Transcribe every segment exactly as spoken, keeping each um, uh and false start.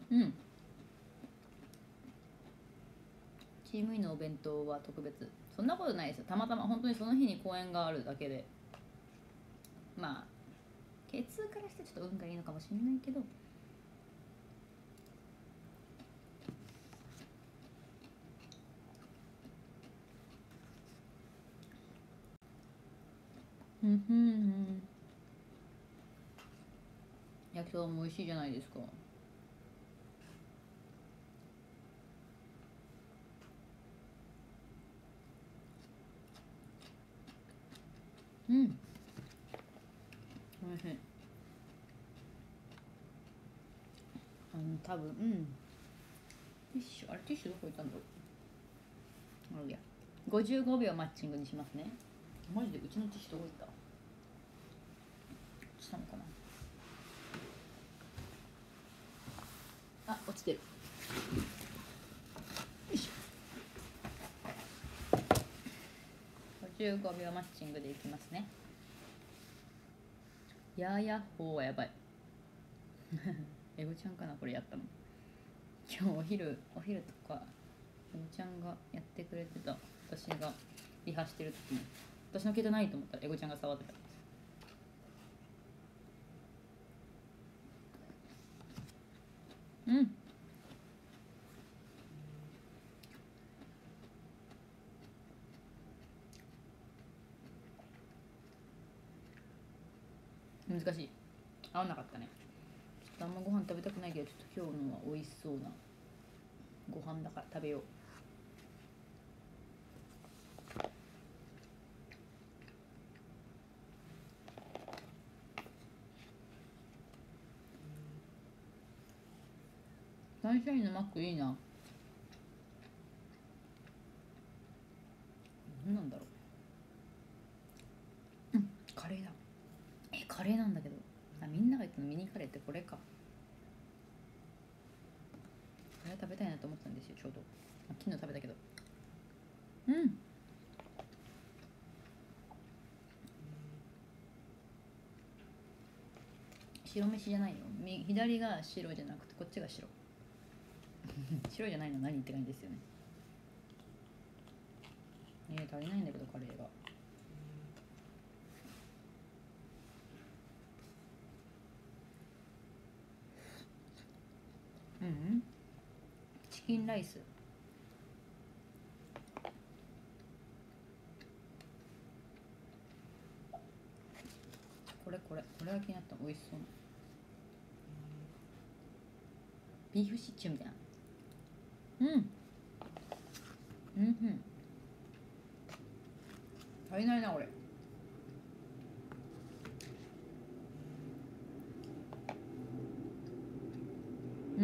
うん。チームインのお弁当は特別。そんなことないですよ。たまたま本当にその日に公演があるだけで、まあ ケーツー からしてちょっと運がいいのかもしれないけど、うんふん、焼きそばも美味しいじゃないですか。うん、美味しい。あの多分、うん、ティッシュ、あれティッシュどこ行ったんだろう。あいや、ごじゅうごびょうマッチングにしますね。マジでうちのティッシュどこ行った？したのかな。あ、落ちてる。よいしょ。ごじゅうごびょうマッチングでいきますね。やーやっほーはやばい。エゴちゃんかなこれやったの。今日お昼お昼とかエゴちゃんがやってくれてた。私がリハしてる時に私の携帯ないと思ったらエゴちゃんが触ってた。うん、難しい。合わなかったね。ちょっとあんまご飯食べたくないけど、ちょっと今日のは美味しそうなご飯だから食べよう。サンシャインのマックいいな。何なんだろう。うん、カレーだ。え、カレーなんだけど、あ、みんなが言ったのミニカレーってこれか。カレー食べたいなと思ったんですよ、ちょうど。あ、昨日食べたけど。うん、白飯じゃないよ。左が白じゃなくてこっちが白。白じゃないの何って感じですよね。えー、足りないんだけどカレーが。うん、うん、チキンライス。これこれこれが気になった。美味しそうなビーフシチューみたいな。うん、うん、うん、足りないなこれ。うん、うん、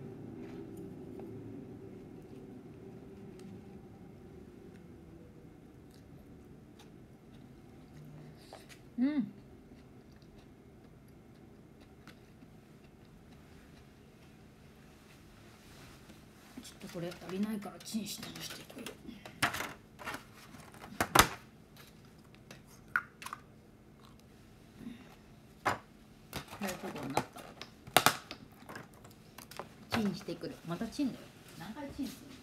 うん。ちょっとこれ足りないからチンしてのしてこれ。大富豪になった。チンしてくる。またチンだよ。何回チンするの。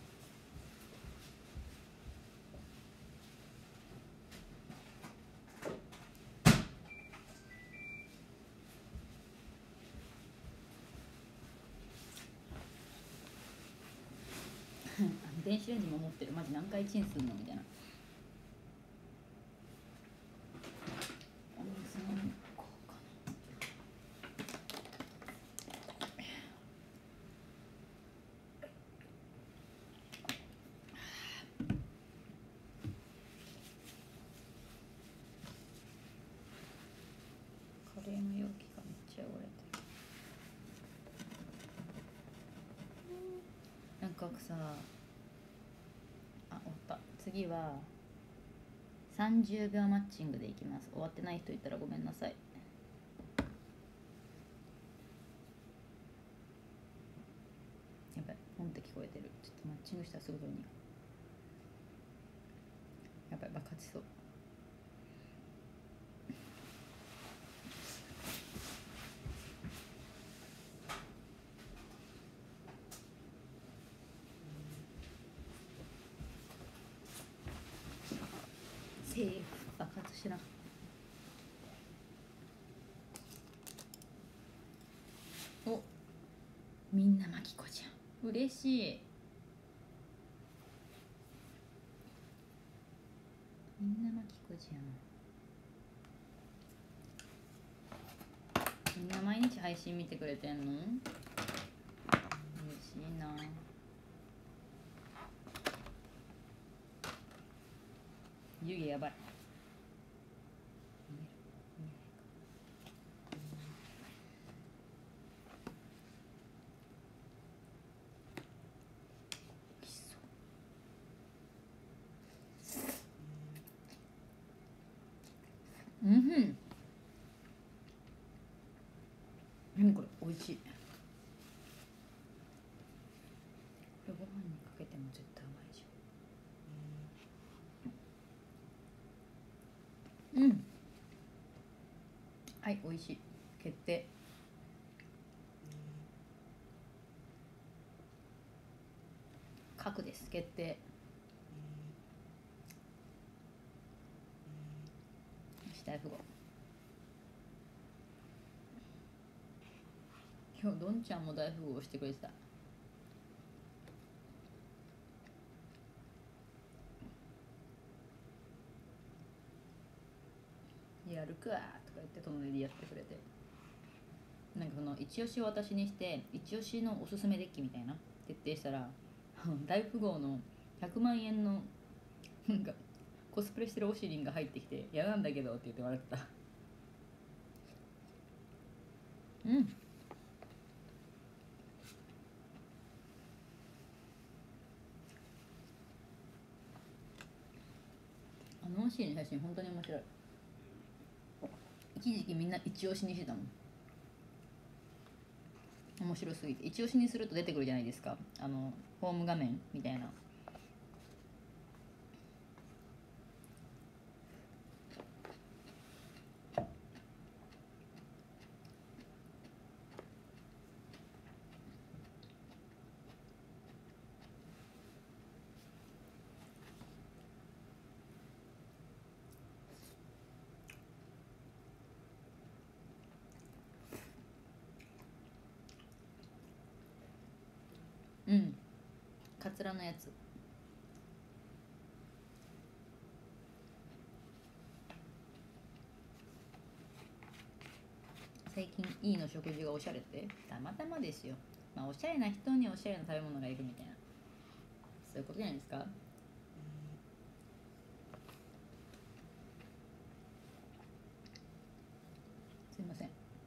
電子レンジも持ってる。マジ何回チンするのみたいな。カレーの容器がめっちゃ汚れてる。なんかさあ、終わった。次はさんじゅうびょうマッチングでいきます。終わってない人いたらごめんなさい。やばい、ポンって聞こえてる。ちょっとマッチングしたらすぐ取りに。やばい、爆発しそう。 知らん。お、みんなまきこじゃん、嬉しい。みんなまきこじゃん。みんな毎日配信見てくれてんの？嬉しいな。湯気やばい。うんふん。何これ、美味しい。これご飯にかけても絶対うまいじゃん。うん。はい、美味しい。決定。角です。決定。よし、大富豪。今日どんちゃんも大富豪してくれてた。やるかとか言って隣でやってくれて、なんかその一押しを私にして一押しのおすすめデッキみたいな徹底したら、大富豪のひゃくまんえんのなんかコスプレしてるオシリンが入ってきて「嫌なんだけど」って言って笑ってた。うん。あのオシリンの写真本当に面白い。一時期みんな一押しにしてたもん。面白すぎて。一押しにすると出てくるじゃないですか、あのホーム画面みたいな。うん、カツラのやつ。最近いいの食事がおしゃれってたまたまですよ。まあおしゃれな人におしゃれな食べ物がいるみたいな、そういうことじゃないですか。すいません。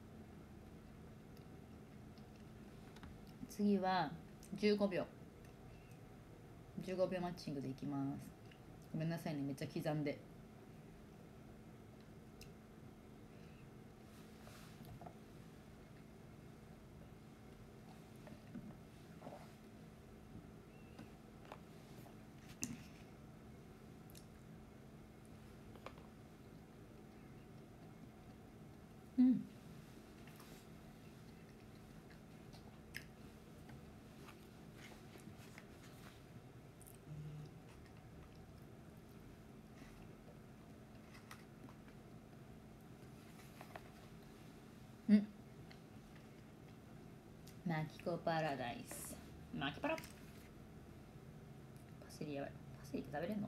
次はじゅうごびょうじゅうごびょうマッチングでいきます。ごめんなさいね、めっちゃ刻んで。うんうん。マキコパラダイス、マキパラ。パセリやばい。パセリって食べれんの？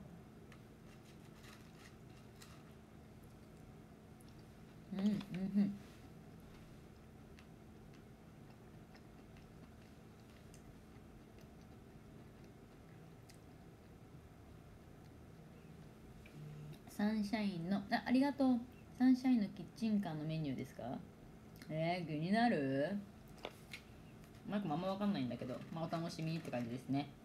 うんうんうん。サンシャインの、あ、ありがとう。サンシャインのキッチンカーのメニューですか？えー、気になる？なんかあんま分かんないんだけど、まあお楽しみって感じですね。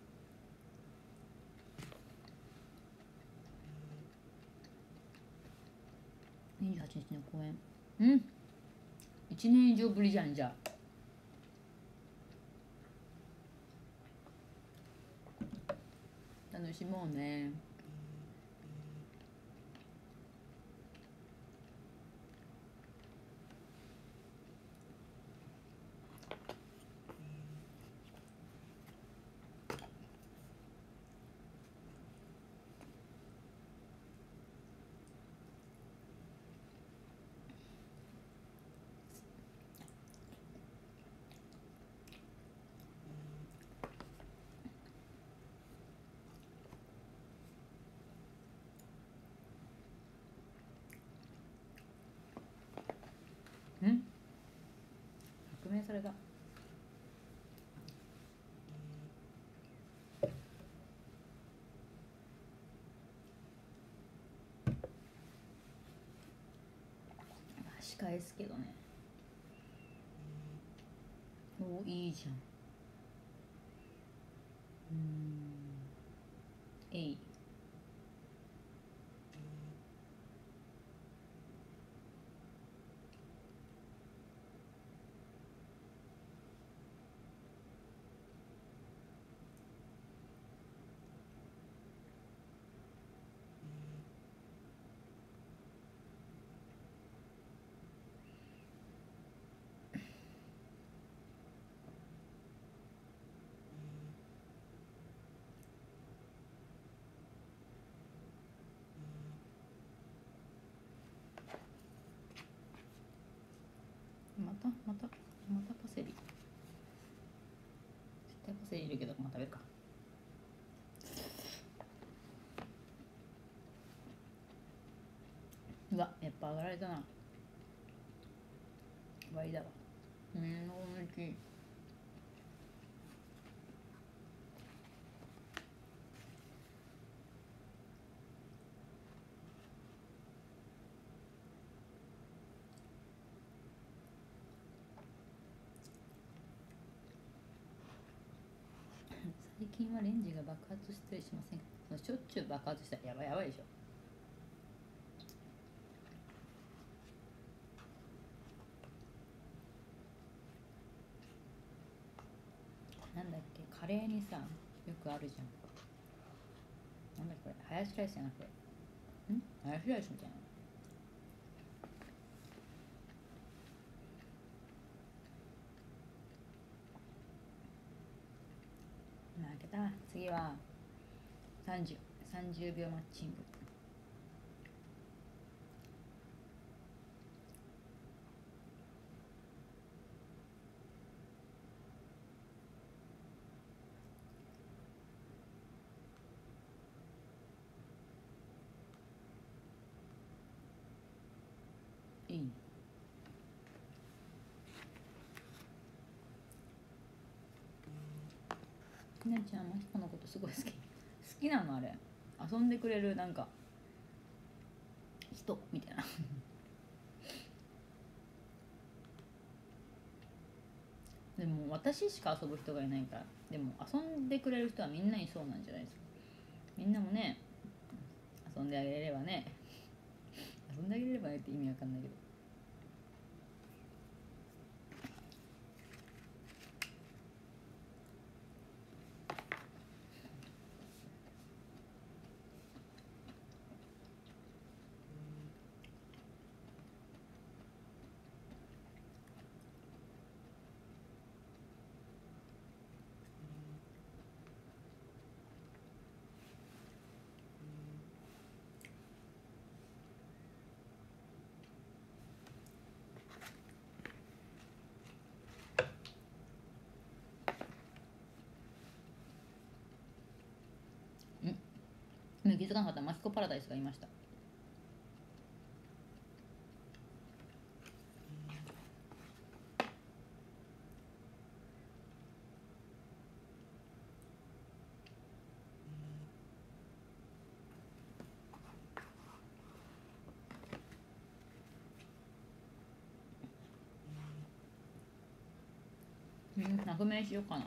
にじゅうはちにちの公演。うん、いちねん以上ぶりじゃん。じゃあ楽しもうね。 明された。仕返すけどね。お、いいじゃん。うん、えい。またまたまたパセリ。絶対パセリいるけど、まあ食べるか。うわ、やっぱ上がられたな。終わりだわ。うん、おいしい。最近はレンジが爆発したりしませんか？そのしょっちゅう爆発したらやばいやばいでしょ。なんだっけ、カレーにさよくあるじゃん。なんだっけこれ、ハヤシライスじゃなくて、んハヤシライスみたいな。負けた。次はさんじゅう、さんじゅうびょうマッチング。いい。ひなちゃん、マヒコのことすごい好き。好きなのあれ。遊んでくれるなんか人みたいな。でも私しか遊ぶ人がいないから。でも遊んでくれる人はみんないそうなんじゃないですか。みんなもね、遊んであげれればね。遊んであげれればねって意味わかんないけど。ん気づかなかった。マキコパラダイスがいました。うん、なくめしようかな。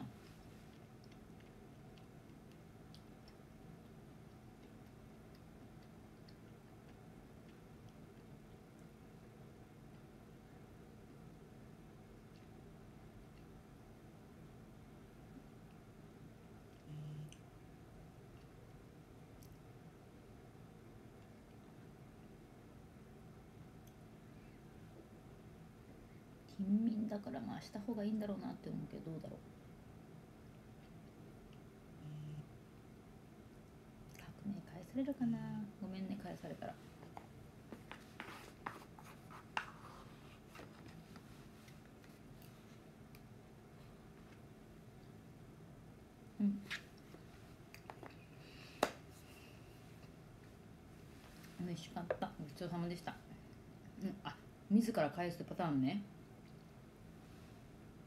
貧民だからまあした方がいいんだろうなって思うけど、どうだろう。革命返されるかな。ごめんね、返されたら。うん、美味しかった。ごちそうさまでした。うん、あ、自ら返すパターンね。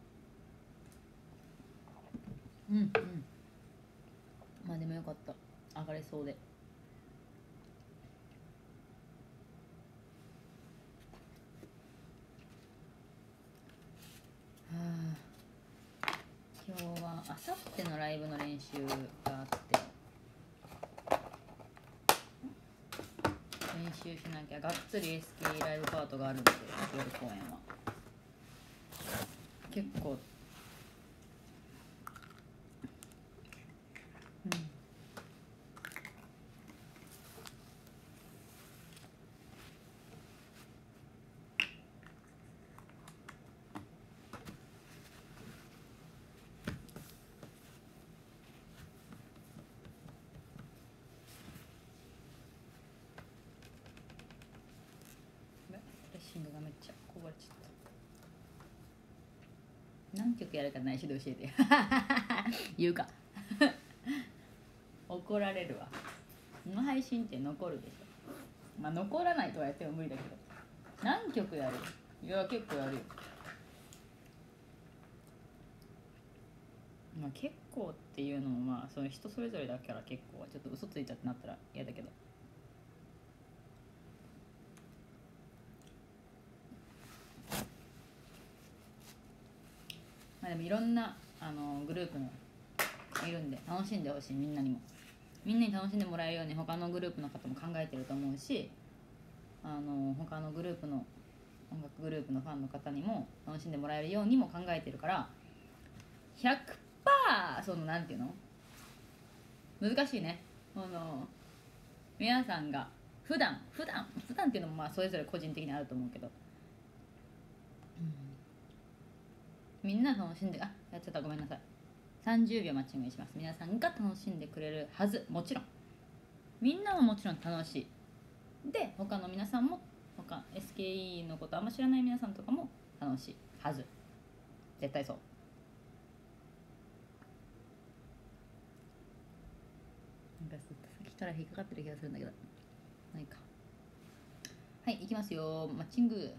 うんうん。まあでもよかった、上がれそうで。はあ、今日はあさってのライブの練習があって、練習しなきゃ。がっつり エスケーイー ライブパートがあるんで、夜公演は結構、うん、ドレッシングがめっちゃこぼれちゃった。何曲やるか内緒で教えて言うか怒られるわ。この配信って残るでしょ。まあ残らないとはやっても無理だけど、何曲やる？いや結構やるよ。まあ結構っていうのもまあその人それぞれだから結構はちょっと嘘ついちゃってなったら嫌だけど。まあでもいろんなあのグループもいるんで楽しんでほしい。みんなにもみんなに楽しんでもらえるように他のグループの方も考えてると思うし、あの他のグループの音楽グループのファンの方にも楽しんでもらえるようにも考えてるから、 ひゃくパーセント そのなんていうの難しいね。あの皆さんが普段普段普段っていうのもまあそれぞれ個人的にあると思うけど、みんな楽しんで、あ、やっちゃった、ごめんなさい。さんじゅうびょうマッチングにします。皆さんが楽しんでくれるはず。もちろんみんなももちろん楽しいで、他の皆さんも他 エスケーイー のことあんま知らない皆さんとかも楽しいはず。絶対そう。なんかさっきから引っかかってる気がするんだけど、ないか。はい、行きますよ。マッチング。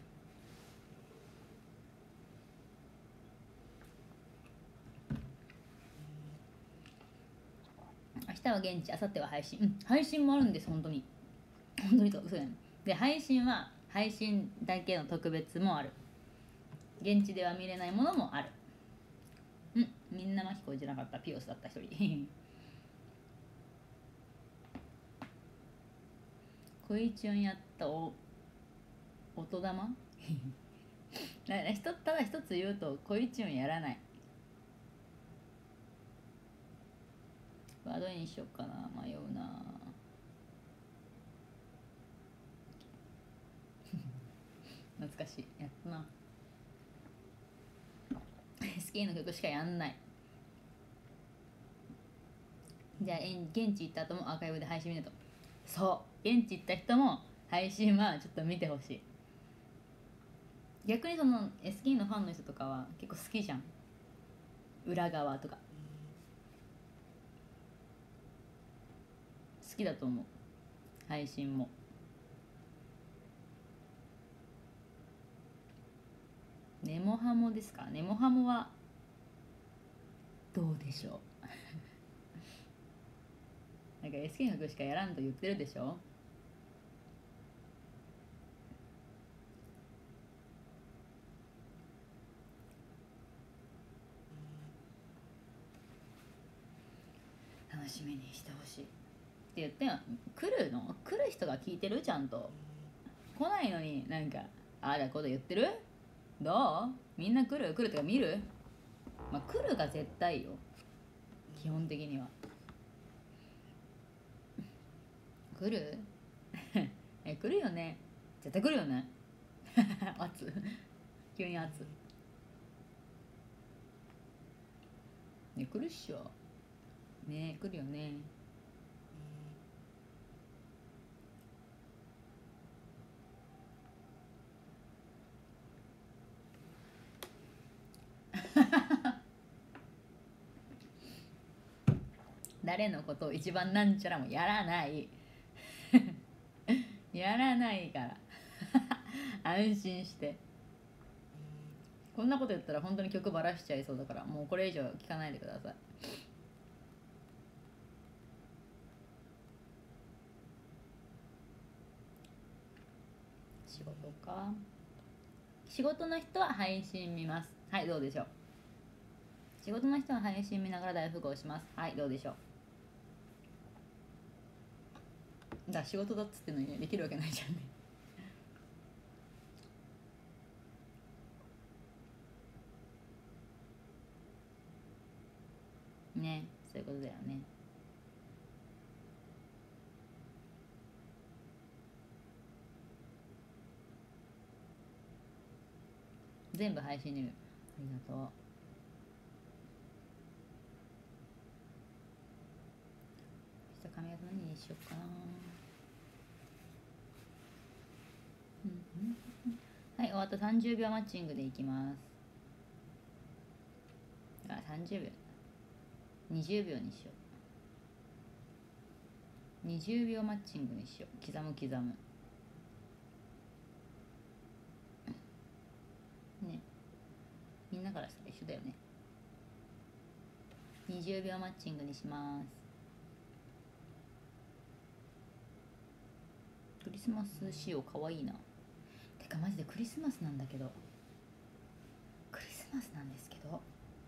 明日は現地、明後日は配信。うん、配信もあるんです。本当に本当にと嘘やん。で配信は配信だけの特別もある。現地では見れないものもある。うん、みんなは聞こえじゃなかった。ピオスだった一人恋チュンやったお音玉ただ一つ言うと恋チュンやらない。ワードにしよっかな、迷うな懐かしい、やったなエスケー の曲しかやんない。じゃあ現地行った後もアーカイブで配信見ると。そう現地行った人も配信はちょっと見てほしい。逆にその エスケー のファンの人とかは結構好きじゃん、裏側とか好きだと思う。配信もネモハモですか。ネモハモはどうでしょうなんか エスケー の曲しかやらんと言ってるでしょ。楽しみにしてほしいって言って来るの来る人が聞いてる。ちゃんと来ないのになんかああだこと言ってる。どうみんな来る来るとか見る。まあ来るが絶対よ、基本的には。来るえ来るよね、絶対来るよね圧急に圧ね、来るっしょね、来るよね誰のことを一番なんちゃらもやらないやらないから安心して。 こんなこと言ったら本当に曲バラしちゃいそうだから、もうこれ以上聞かないでください。仕事か。仕事の人は配信見ます。はい、どうでしょう。仕事の人は配信見ながら大富豪します。はい、どうでしょう。だから仕事だっつってのに、ね、できるわけないじゃんね。ね、そういうことだよね。全部配信に見る。ありがとう。明日髪型何にしようかな。はい、終わった。さんじゅうびょうマッチングでいきます。あ、さんじゅうびょうにじゅうびょうにしよう。にじゅうびょうマッチングにしよう。刻む刻むね。みんなからしたら一緒だよね。にじゅうびょうマッチングにします。クリスマス仕様かわいいな。てかマジでクリスマスなんだけど、クリスマスなんですけど、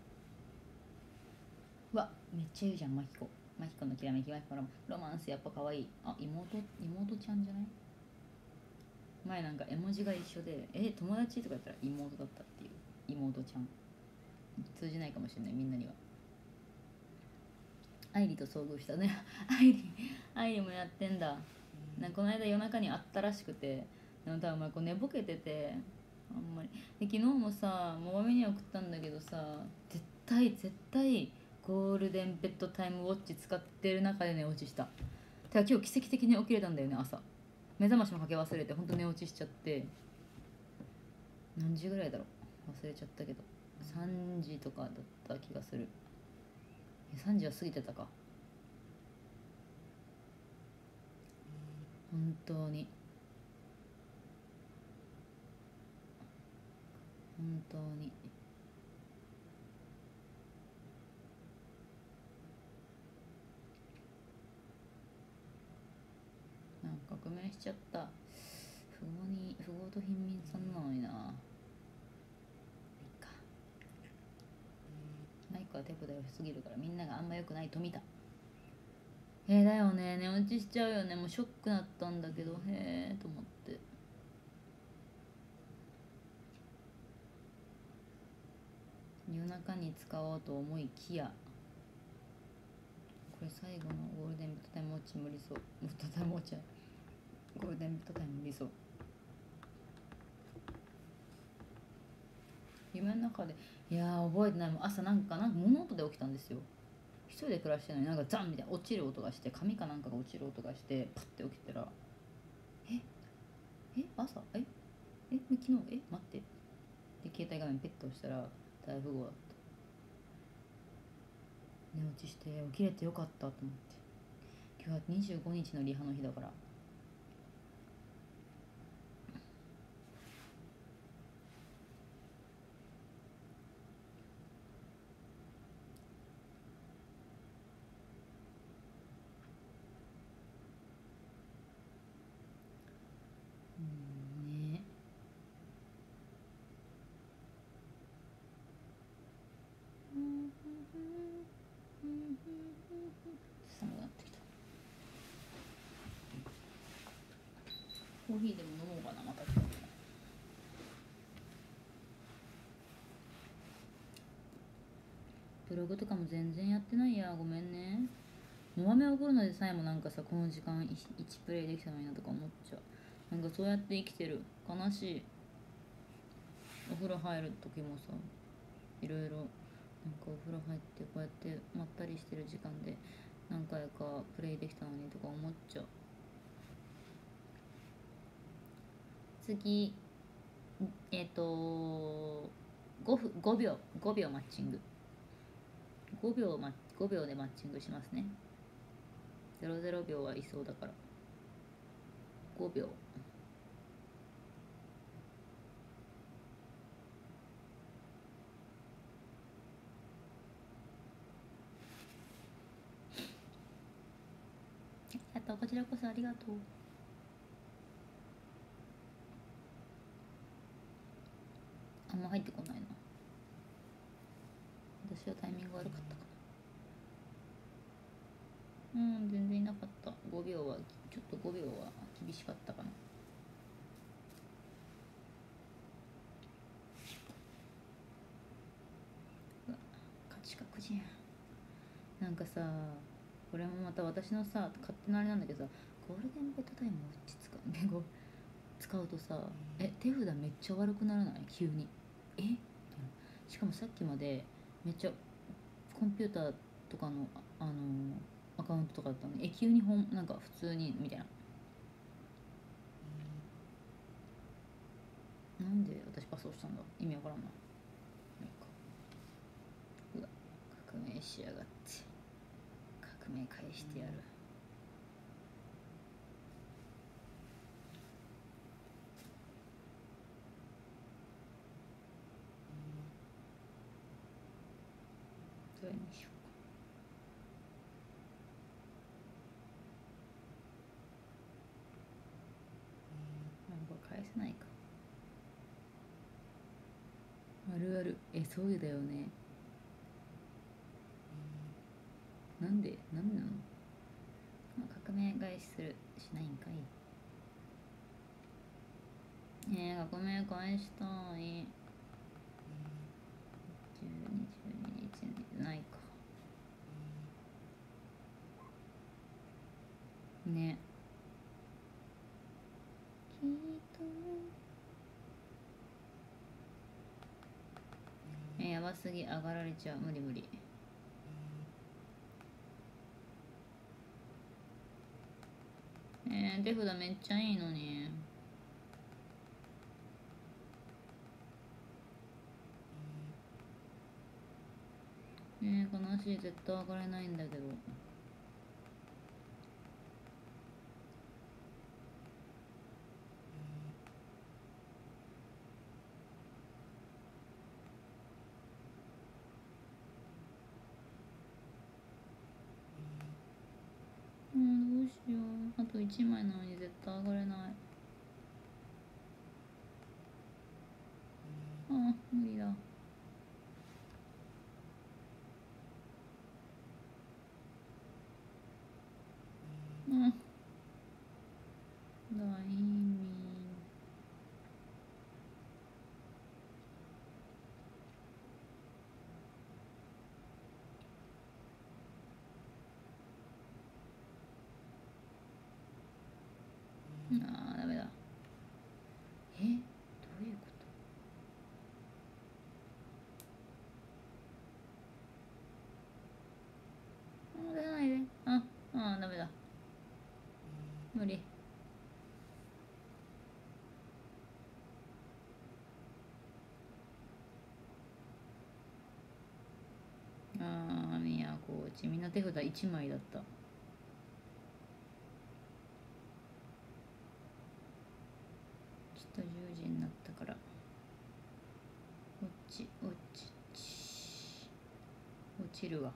うわめっちゃいいじゃん。マキコマキコのきらめき、マキコのロマンスやっぱかわいい。あ、妹妹ちゃんじゃない。前なんか絵文字が一緒で、え友達とか言ったら妹だったっていう。妹ちゃん通じないかもしれない、みんなには。愛理と遭遇したね。愛理愛理もやってんだ。なんかこの間夜中に会ったらしくて、でも多分まあこう寝ぼけててあんまりで、昨日もさもまみに送ったんだけどさ、絶対絶対ゴールデンベッドタイムウォッチ使ってる中で寝落ちした。てか今日奇跡的に起きれたんだよね。朝目覚ましもかけ忘れて、ほんと寝落ちしちゃって、何時ぐらいだろう忘れちゃったけどさんじとかだった気がする。さんじは過ぎてたか。本当に本当になんか革命しちゃった。不合に不合と貧民さんなのにな。マイクは手札良すぎるからみんながあんま良くないと見た。えー、だよね、寝落ちしちゃうよね。もうショックなったんだけど、へえと思って。夜中に使おうと思いきや、これ最後のゴールデンビットタイムウォッチ無理そう。ビットタイムウォッチゴールデンビットタイム無理そう。夢の中で、いやー覚えてないもん。朝なんかなんか物音で起きたんですよ。一人で暮らしてるのになんかザンみたいな落ちる音がして、髪かなんかが落ちる音がして、パッて起きたら、ええ朝ええ昨日え待ってで携帯画面ペット押したら大富豪だった。寝落ちして起きれてよかったと思って。今日はにじゅうごにちのリハの日だから。うんね。寒くなってきた。コーヒーでも飲もうかなまた。ブログとかも全然やってないや、ごめんね。もまめを送るのでさえもなんかさ、この時間いちプレイできたのになとか思っちゃう。なんかそうやって生きてる。悲しい。お風呂入る時もさ、いろいろなんかお風呂入ってこうやってまったりしてる時間で何回かプレイできたのにとか思っちゃう。次えっ、ー、と 5, 分ごびょうごびょうマッチング。ごびょう、ま、ごびょうでマッチングしますね。ゼロゼロびょうはいそうだからごびょう。 やった、こちらこそありがとう。あんま入ってこないな。私はタイミング悪かったかな。うん、全然いなかった。ごびょうはちょっとごびょうは厳しかったかな。うわ、勝ち確実や。なんかさ、これもまた私のさ勝手なあれなんだけどさ、ゴールデンベッドタイムを使う使うとさ、え手札めっちゃ悪くならない？急にえみたいな。しかもさっきまでめっちゃコンピューターとかのあのアカウントとかだったのに、え急にほんなんか普通にみたいな。なんで私パスをしたんだ、意味わからんな。うわ、革命しやがって。革命返してやる。どれにしようか。これ返せないか。あるある。えそうだよね。なんでなんでなの。革命返しするしないんかい。えー、革命返したい。じゅうに、じゅうににちないかね。きっとえー、やばすぎ、上がられちゃう。無理無理。えー、手札めっちゃいいのに。えー、悲しい。絶対上がれないんだけど。うん、どうしよう。あといちまいなのに絶対上がれない。ああ、無理だ。うん。大民。ああ、ダメだ。えどういうこと。あ出ないで。ああ、ダメだ。無理。ああ、宮コーチ。みんな手札いちまいだった。ちょっとじゅうじになったから。落ち、落ち、落ちるわ。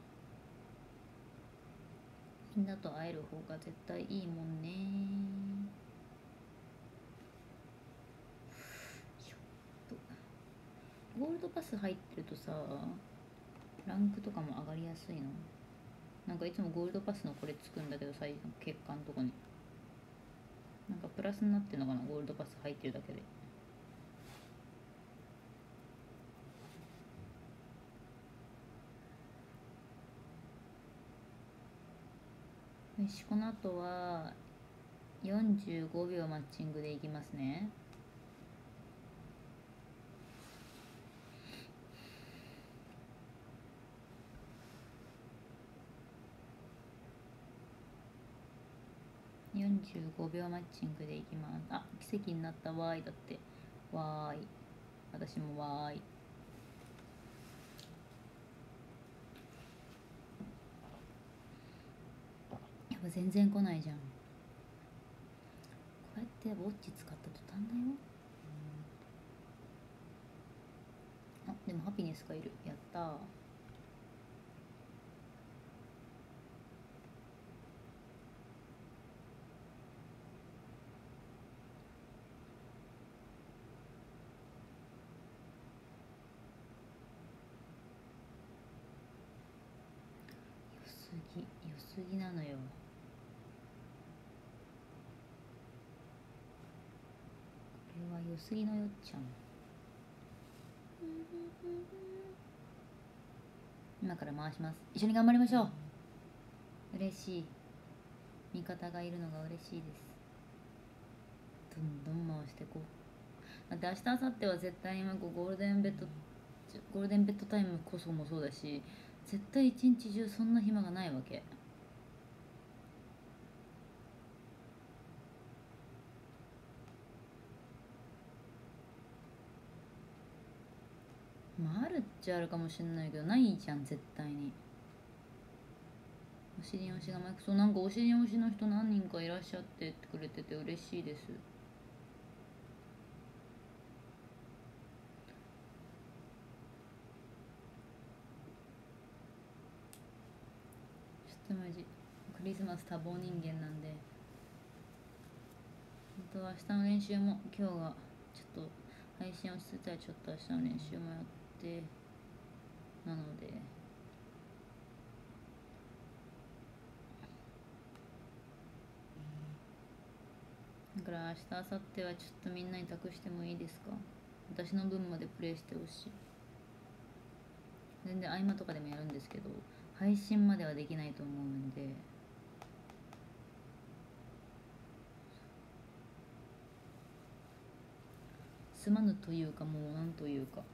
みんなと会える方が絶対いいもんね。ゴールドパス入ってるとさ、ランクとかも上がりやすいの。なんかいつもゴールドパスのこれつくんだけど、最後結果のとこになんかプラスになってるのかな、ゴールドパス入ってるだけで。よし、この後はよんじゅうごびょうマッチングでいきますね。よんじゅうごびょうマッチングでいきます。あ、奇跡になったわーい。だってわーい。私もわーい。やっぱ全然来ないじゃん。こうやってウォッチ使った途端だよ。あ、でもハピネスがいる。やったー。 ぎ良すぎなのよ。これは良すぎのよっちゃん。今から回します。一緒に頑張りましょう。嬉しい。味方がいるのが嬉しいです。どんどん回していこう。だって明日明後日は絶対今こうゴールデンベッドゴールデンベッドタイムこそもそうだし、絶対一日中そんな暇がないわけ。まああるっちゃあるかもしれないけど、ないじゃん絶対に。お尻推しがマイク、そうなんかお尻推しの人何人かいらっしゃってくれてて嬉しいです。ちょっとマジクリスマス多忙人間なんで、本当は明日の練習も今日がちょっと配信をしてたらちょっと明日の練習もやってなので、だから明日明後日はちょっとみんなに託してもいいですか。私の分までプレイしてほしい。全然合間とかでもやるんですけど、配信まではできないと思うんで、すまぬというか、もうなんというか、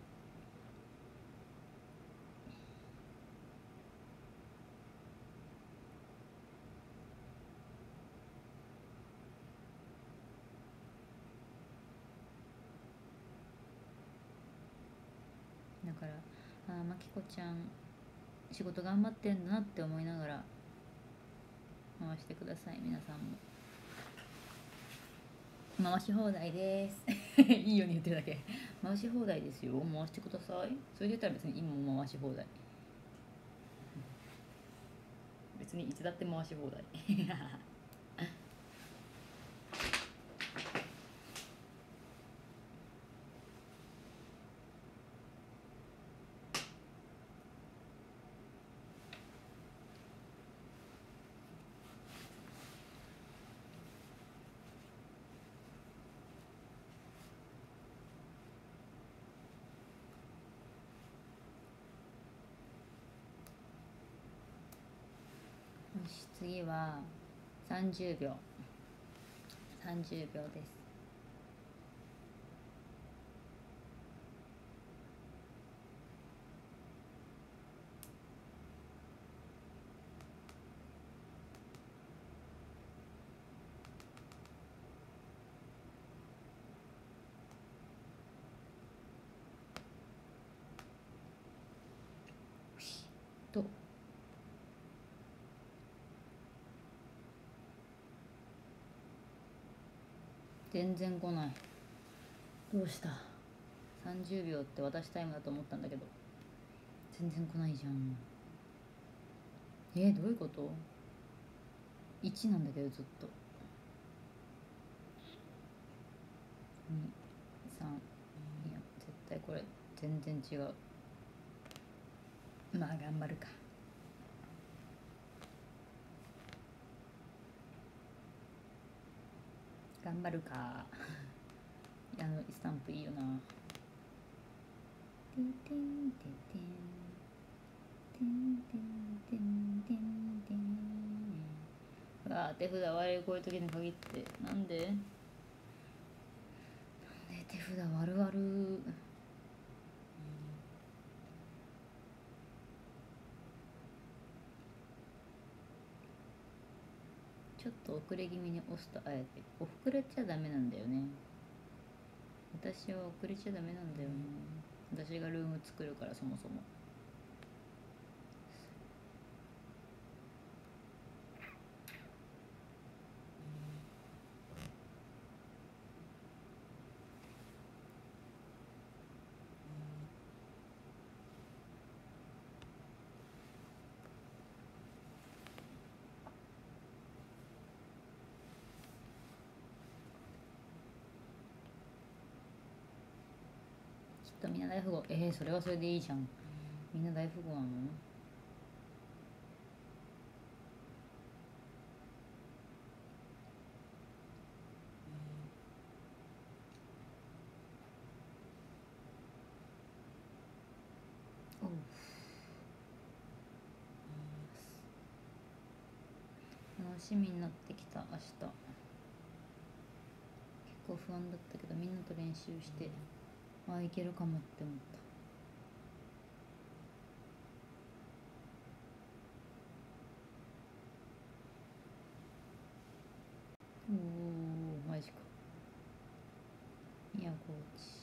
だからああまきこちゃん仕事頑張ってんだなって思いながら回してください。皆さんも回し放題ですいいように言ってるだけ。回し放題ですよ、回してください。それで言ったら別に今も回し放題、別にいつだって回し放題よし、次はさんじゅうびょうさんじゅうびょうです。と全然来ない。どうした。さんじゅうびょうって私タイムだと思ったんだけど全然来ないじゃん。えー、どういうこと。いちなんだけどずっとに、さん、いや絶対これ全然違う。まあ頑張るか。頑張るかあのスタンプいいよな。てんてんてんてんてんてんてんてんてん。うわー手札割れる、こういう時に限って。なんでなんで手札割る割る。ちょっと遅れ気味に押すとあえて遅れちゃダメなんだよね。私は遅れちゃダメなんだよね。私がルーム作るからそもそも。きっとみんな大富豪。えー、それはそれでいいじゃん。みんな大富豪なの。 しみになってきた。明日結構不安だったけど、みんなと練習して、ああいけるかもって思った。おお、マジか。いや、コーチ。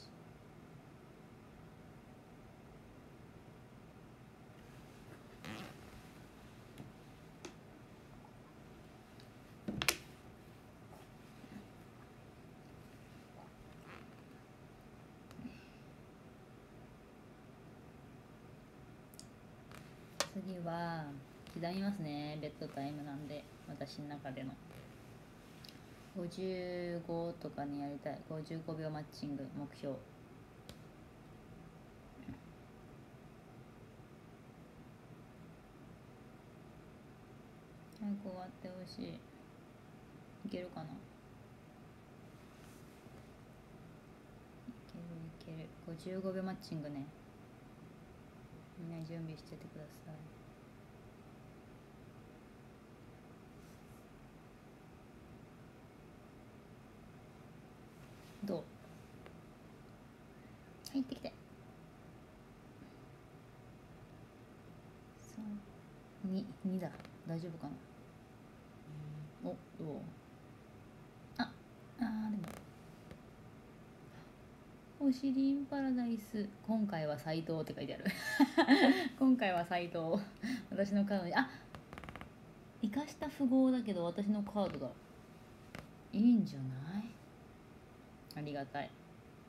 次は刻みますね。ベッドタイムなんで、私の中でのごじゅうごとかにやりたい。ごじゅうごびょうマッチング目標。早く終わってほしい。いけるかな。いけるいける。ごじゅうごびょうマッチングね。みんな準備しててください。どう？入ってきて。に、にだ。大丈夫かな。お、どう？あ、あーでもおしりんパラダイス。今回は斎藤って書いてある。今回は斎藤。私のカードに、あ、生かした符号だけど私のカードだ。いいんじゃない？ありがたい。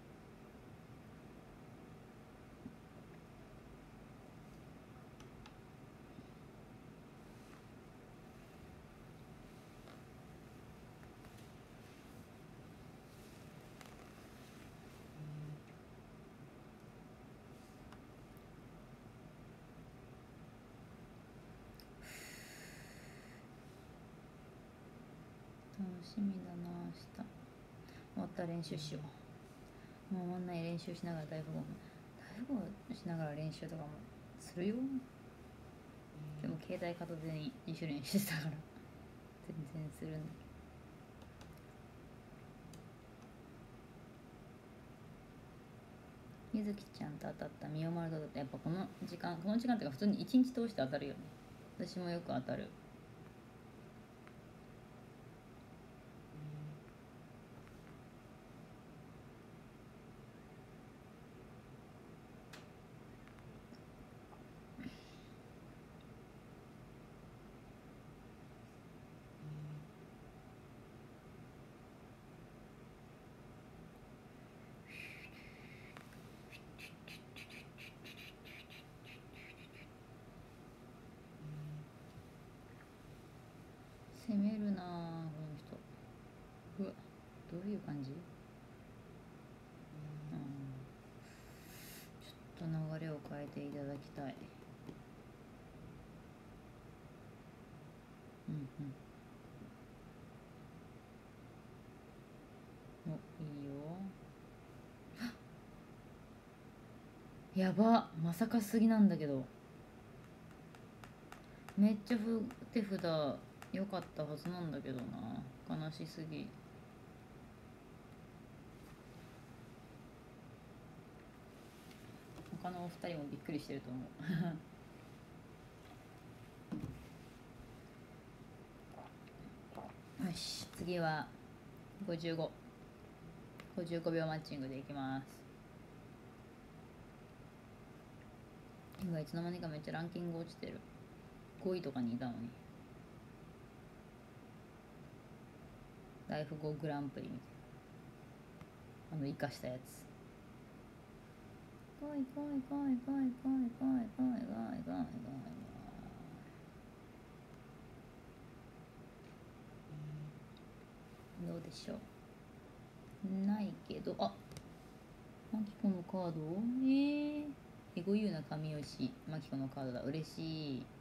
楽しみだな。明日終わったら練習しよう。もう終わんない練習しながら大富豪大富豪しながら練習とかもするよ。でも携帯片手に自主練習したから全然するんだけど。ゆずきちゃんと当たった。みおまると当たった。やっぱこの時間この時間っていうか普通に一日通して当たるよね。私もよく当たる。攻めるなぁこの人。うわ、どういう感じ？うん、ちょっと流れを変えていただきたい。うんうん。お、いいよ。やば、まさかすぎなんだけど。めっちゃふ手札良かったはずなんだけどな。悲しすぎ。他のお二人もびっくりしてると思う。よし、次はごじゅうご。ごじゅうごびょうマッチングでいきます。今いつの間にかめっちゃランキング落ちてる。ごいとかにいたのに。ライフゴーグランプリみたいな。あの生かしたやつ。来い来い来い来い来い来い来い来い来い来い来い。どうでしょう。ないけど、あ、マキコのカード。えー、エゴユーな神吉。マキコのカードだ。嬉しい。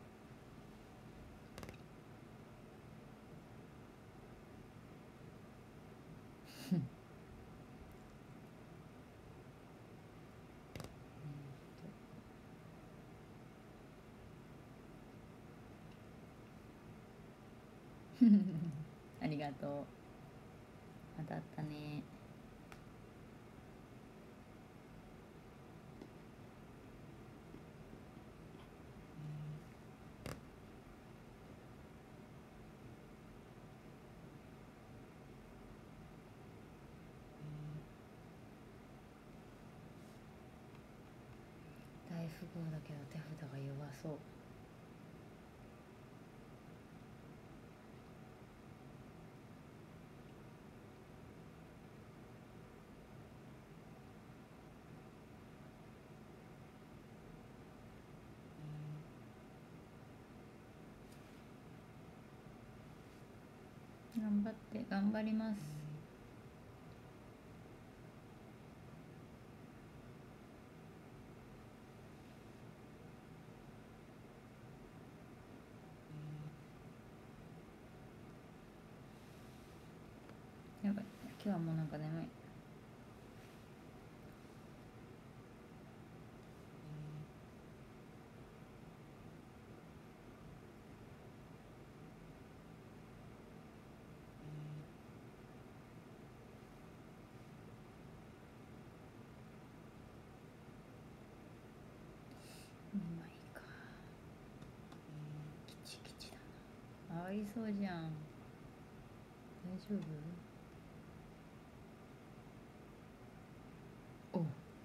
ありがとう。当たったね。大富豪だけど手札が弱そう。頑張って頑張ります。やばい、今日はもうなんか眠い。うまいか。キチキチだな。合いそうじゃん。大丈夫？おう。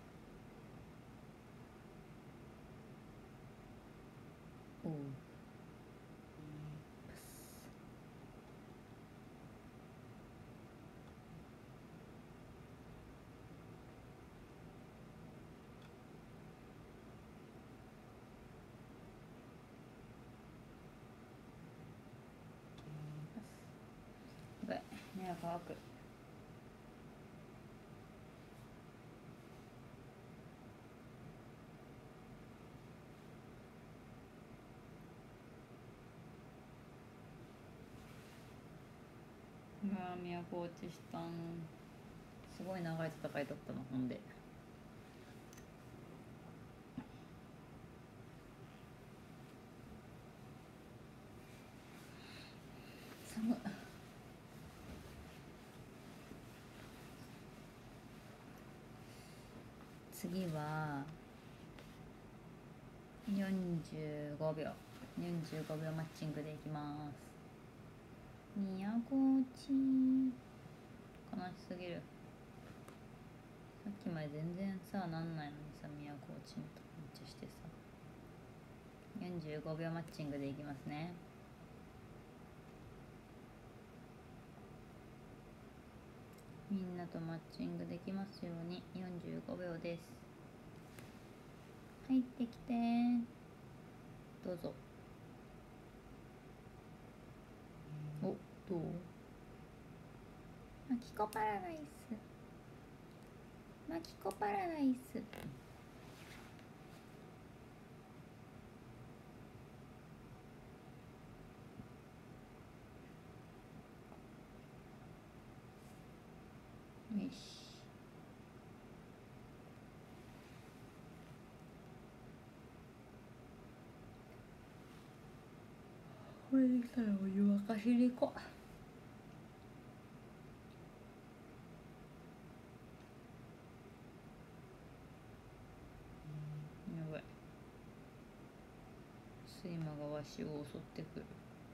おう。やばい、目が乾く。うわー、都落ちしたん。すごい長い戦いだったの、ほんで。寒っ。次はよんじゅうごびょうよんじゅうごびょうマッチングでいきます。宮古落ち悲しすぎる。さっきまで全然さなんないのにさ、宮古落ちんとめっちゃしてさ。よんじゅうごびょうマッチングでいきますね。みんなとマッチングできますように。よんじゅうごびょうです。入ってきてー。どうぞ。お、どう？マキコパラダイス。マキコパラダイス。よし。これできたらお湯沸かしに行こう。やばい、睡魔がわしを襲ってくる。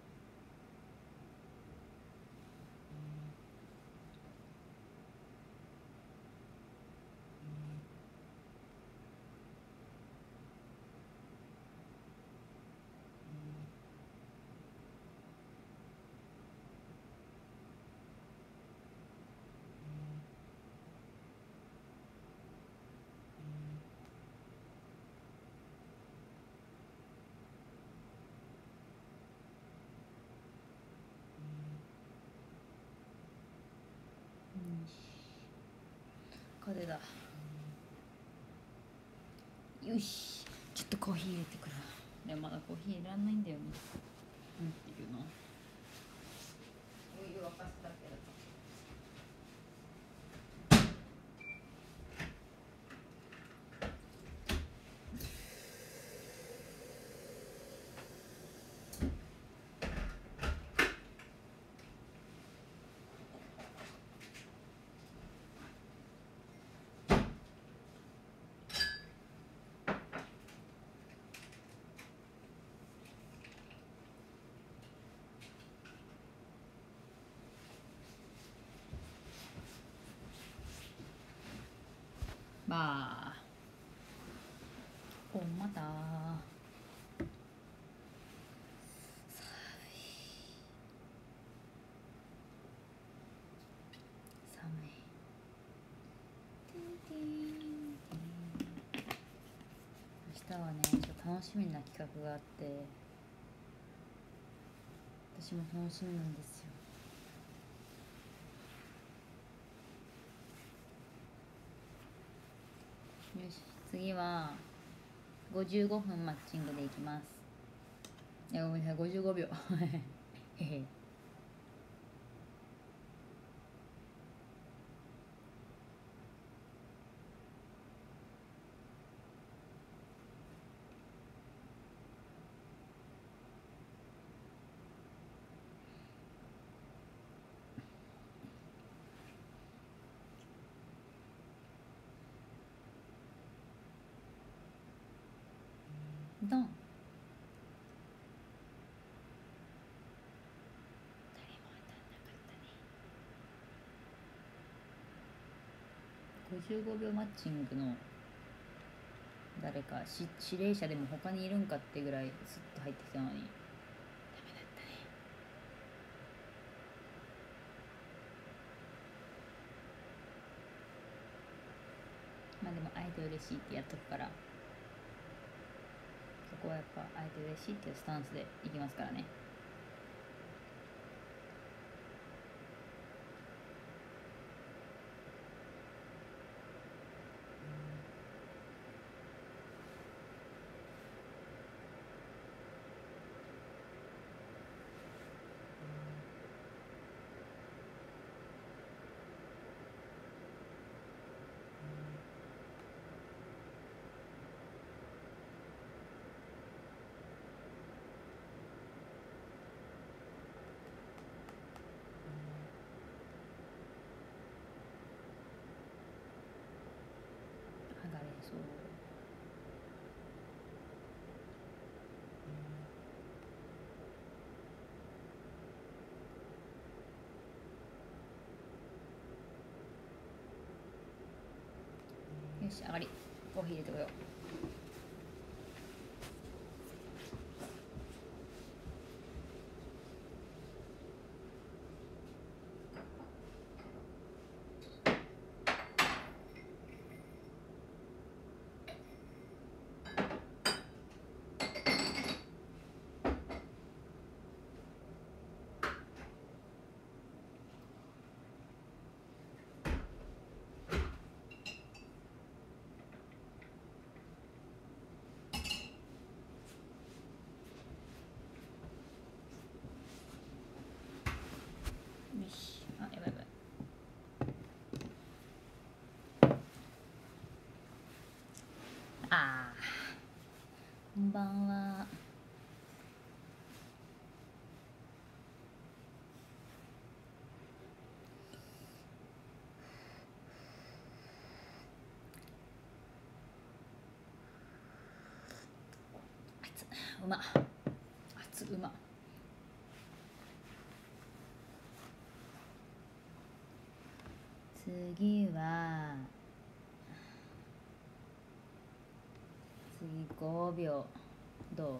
風だ。よし、ちょっとコーヒー入れてくる。でもまだコーヒーいらないんだよね。なんていうの、お湯沸かすだけだと。 日はねちょっと楽しみな企画があって、私も楽しみなんですよ。よし、次はごじゅうごふんマッチングでいきます。いやごめんなさい、ごじゅうごびょうへへ。ドン。ごじゅうごびょうマッチングの誰かし指令者でも他にいるんかってぐらいスッと入ってきたのにダメだったね。まあでも会えて嬉しいってやっとくから、そこはやっぱ会えて嬉しいっていうスタンスでいきますからね。剥がれそう。よし、上がり。コーヒー入れてこよう。よし、あ、やばいやばい。あー、こんばんは。熱うま熱うま。次は次ごびょう。どう？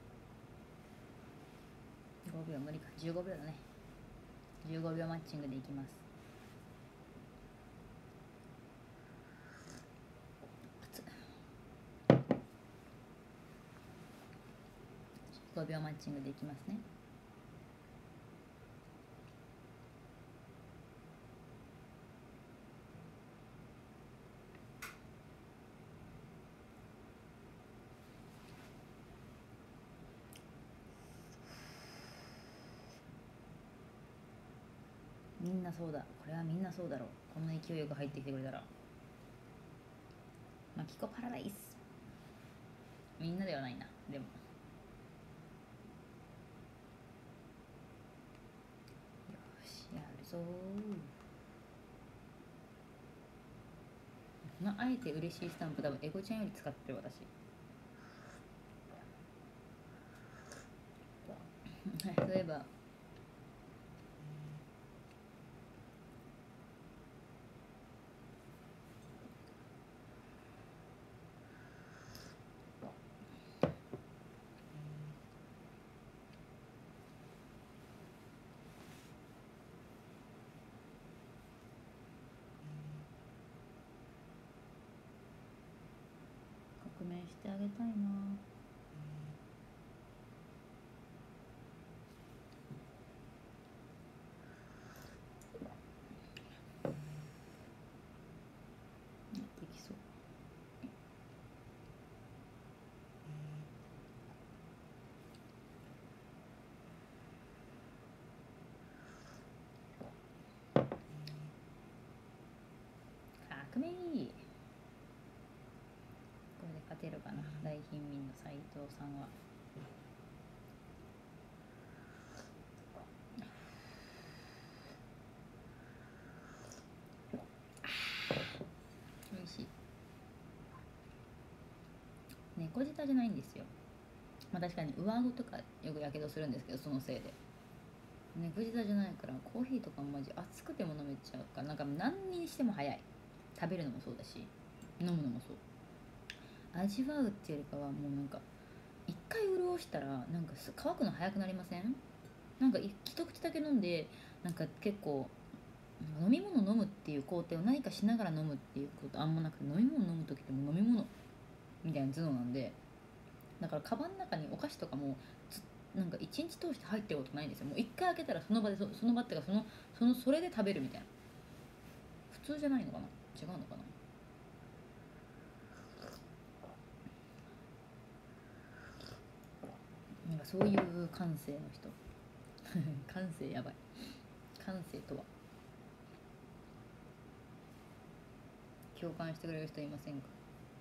ごびょう無理か。じゅうごびょうだね。じゅうごびょうマッチングでいきます。熱っ。じゅうごびょうマッチングでいきますね。みんなそうだ。これはみんなそうだろう。こんな勢いよく入ってきてくれたら。マキコパラダイス。みんなではないな。でも。よし、やるぞー。まあえて嬉しいスタンプ多分エゴちゃんより使ってる私。例えば革命してあげたいな。できそう。革命、これで勝てるかな、大貧民の斉藤さんは。おいしい。猫舌じゃないんですよ。まあ確かに上顎とかよくやけどするんですけど、そのせいで猫舌じゃないから、コーヒーとかもマジ熱くても飲めちゃうから、なんか何にしても早い。食べるのもそうだし飲むのもそう。味わうっていうよりかはもうなんか一回潤したらなんか乾くの早くなりません？なんか一口だけ飲んでなんか結構飲み物飲むっていう工程を何かしながら飲むっていうことあんまなくて、飲み物飲む時ってもう飲み物みたいな頭脳なんで、だからカバンの中にお菓子とかもなんか一日通して入ってることないんですよ。もう一回開けたらその場で そ, その場っていうかそのそのそれで食べるみたいな。普通じゃないのかな、違うのかな。なんかそういう感性の人感性やばい。感性とは共感してくれる人いませんか？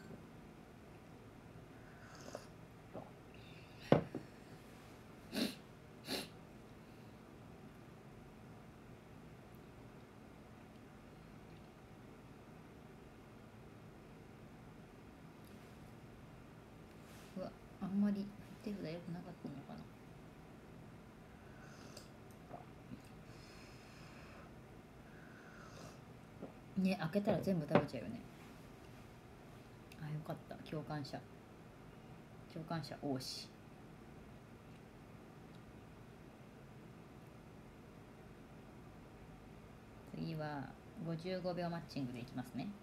うわ、あんまり手札良くなかったのかな。ね、開けたら全部食べちゃうよね。あ、よかった。共感者共感者多し。次はごじゅうごびょうマッチングでいきますね。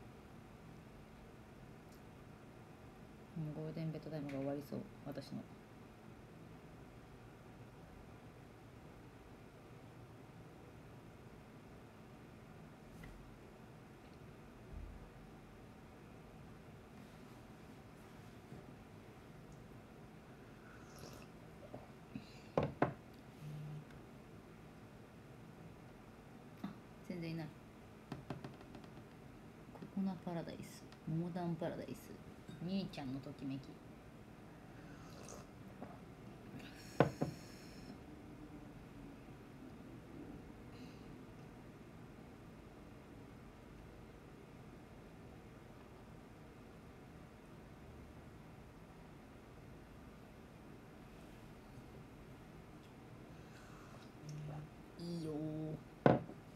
もうゴールデンベッドタイムが終わりそう、私の。全然いない。ココナパラダイス、モダンパラダイス、兄ちゃんのときめき。いいよー。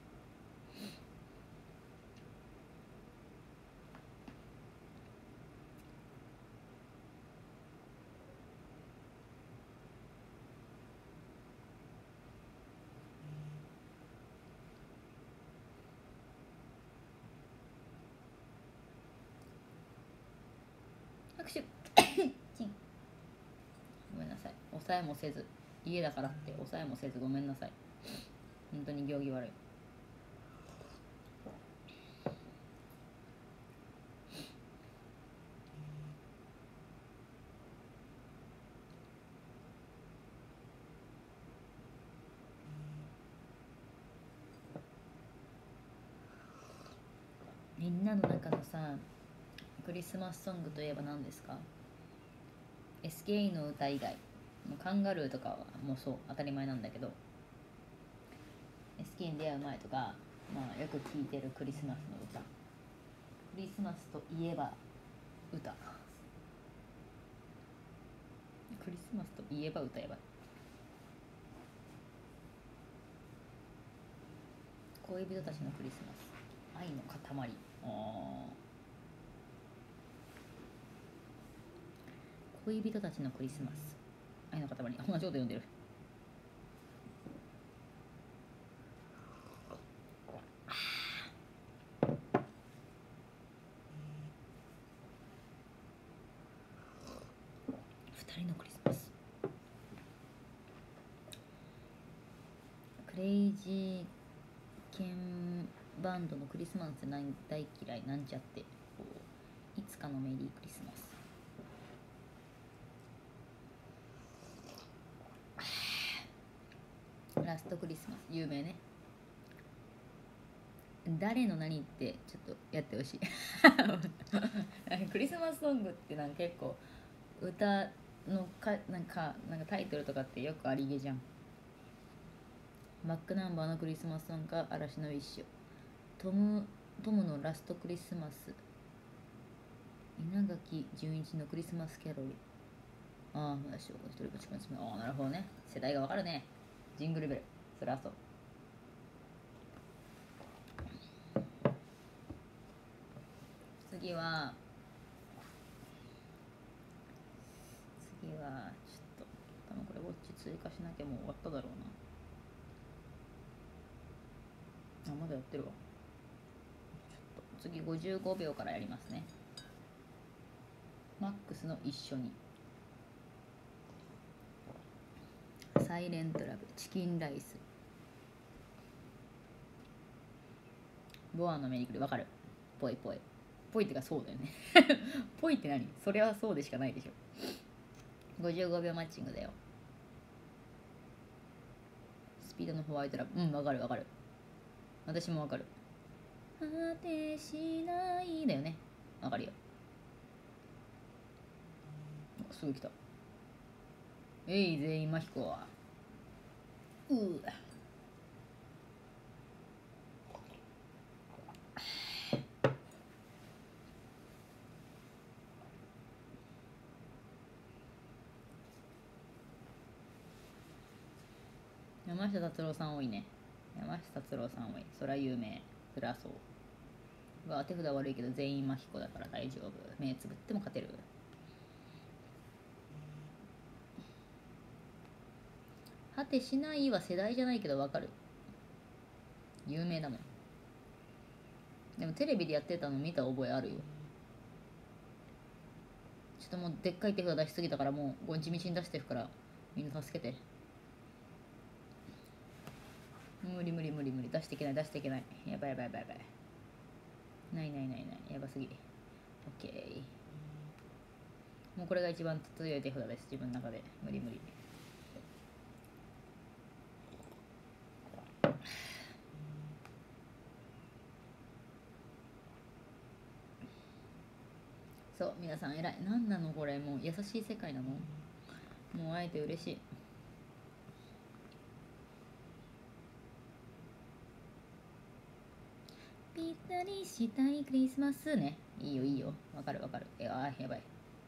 拍手チン。ごめんなさい、抑えもせず、家だからって抑えもせずごめんなさい。本当に行儀悪い。みんなの中のさ、クリスマスソングといえば何ですか？ エスケー の歌以外、カンガルーとかはもうそう当たり前なんだけど、 エスケー に出会う前とか、まあ、よく聴いてるクリスマスの歌。クリスマスといえば歌、クリスマスといえば歌。やばい。恋人たちのクリスマス、愛の塊。あ、恋人たちのクリスマス、愛の塊。同じこと読んでる。 ペイジケンバンドのクリスマスって何大嫌いなんちゃって、こういつかのメリークリスマス。ラストクリスマス有名ね。誰の何ってちょっとやってほしいクリスマスソングってなんか結構歌のかなんかなんかタイトルとかってよくありげじゃん。バックナンバーのクリスマスソングか嵐のウィッシュ、トムトムのラストクリスマス、稲垣潤一のクリスマスキャロル、ああ私は一人ぼっちクリスマス、ああなるほどね、世代がわかるね。ジングルベル、そりゃそう。次は次はちょっと多分これウォッチ追加しなきゃもう終わっただろうな。あまだやってるわ。ちょっと次ごじゅうごびょうからやりますね。マックスの一緒に、サイレントラブ、チキンライス、ボアのメリクル、わかる。ぽいぽいぽいってかそうだよねぽいって何、それはそうでしかないでしょ。ごじゅうごびょうマッチングだよ。スピードのホワイトラブ、うんわかるわかる、私もわかる。果てしないだよね、わかるよ。すぐ来た。えい全員マヒコはうう山下達郎さん多いね。山下達郎さん多い、そりゃ有名、そりゃそう。わ手札悪いけど全員マヒコだから大丈夫、目つぶっても勝てる。果てしないは世代じゃないけどわかる、有名だもん。でもテレビでやってたの見た覚えあるよ。ちょっともうでっかい手札出しすぎたからもう地道に出してるからみんな助けて。無理無理無理無理、出していけない出していけない、やばいやばいやばいやばい、ないないないない、やばすぎ。オッケー、もうこれが一番強い手札です自分の中で。無理無理。そう皆さん偉い。何なのこれ、もう優しい世界なの。もう会えて嬉しい。ぴったりしたいクリスマスね。いいよいいよ、わかるわかる。えあーやばい。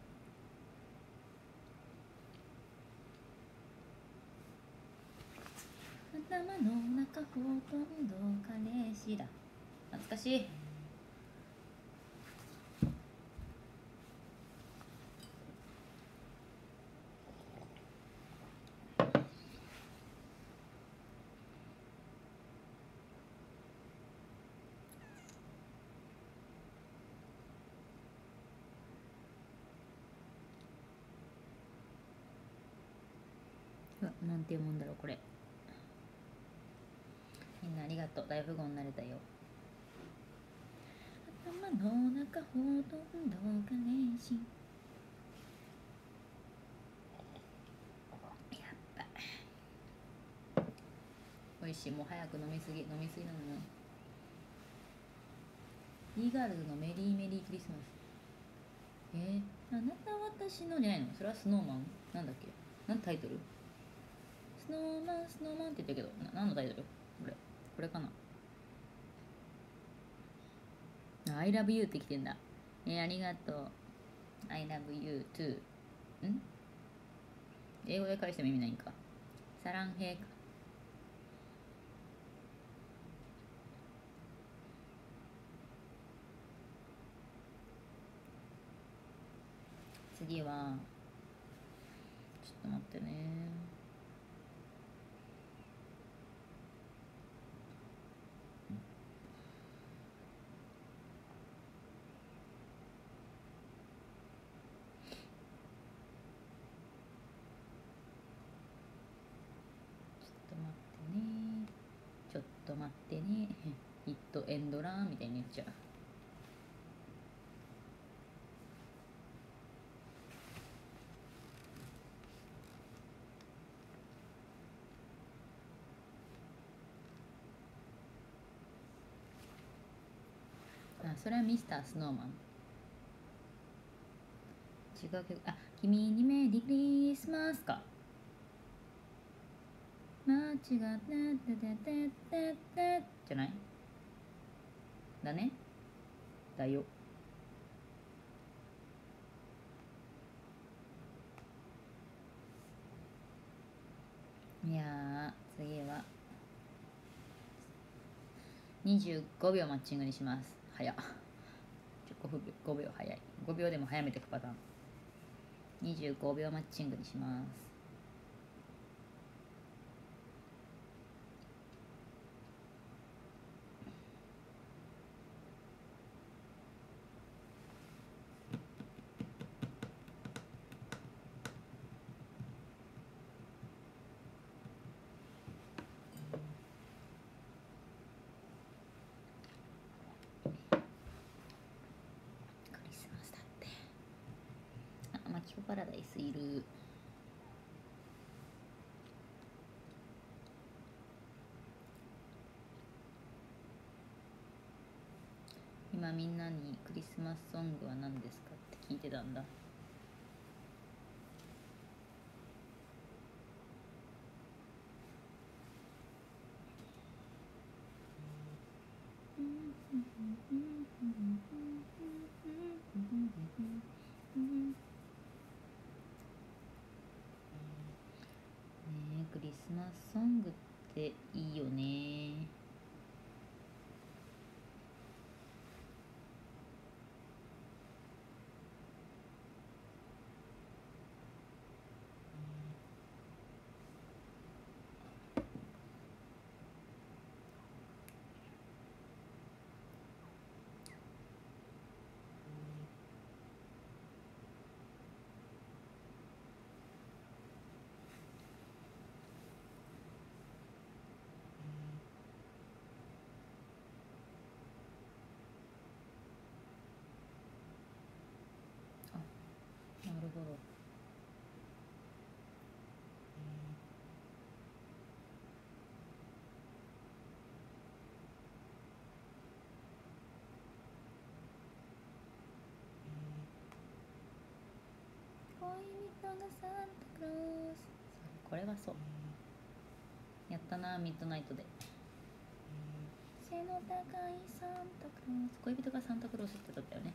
頭の中ほとんど彼氏だ。懐かしい。うわなんていうもんだろうこれ。みんなありがとう、大富豪になれたよ。頭の中ほとんど彼氏。やっぱおいしい。もう早く飲みすぎ飲みすぎなのよ。リーガールズのメリーメリークリスマス。えー、あなた私のじゃないの、それはスノーマンなんだっけ、なんタイトル、スノーマンスノーマンって言ったけどな、何のタイトルこれ、これかな。I love you って来てんだ。えー、ありがとう。I love you too。 ん英語で返しても意味ないんか。サランヘイか。次はちょっと待ってね。ちょっと待ってね。 と待ってねヒットエンドランみたいに言っちゃう。あ、それはミスタースノーマン。違う曲。あ、君にメリークリスマスか。間違っててててててじゃないだね。だよ。いやー、次はにじゅうごびょうマッチングにします。早っ。ちょごびょう早い。ごびょうでも早めていくパターン。にじゅうごびょうマッチングにします。クリスマスだって。あ、マキコパラダイスいる。今みんなにクリスマスソングは何ですかって聞いてたんだ。ねえ、クリスマスソングっていいよね。なるほど。恋人がサンタクロース。これはそう。やったな、ミッドナイトで。背の高いサンタクロース。恋人がサンタクロースってだったよね。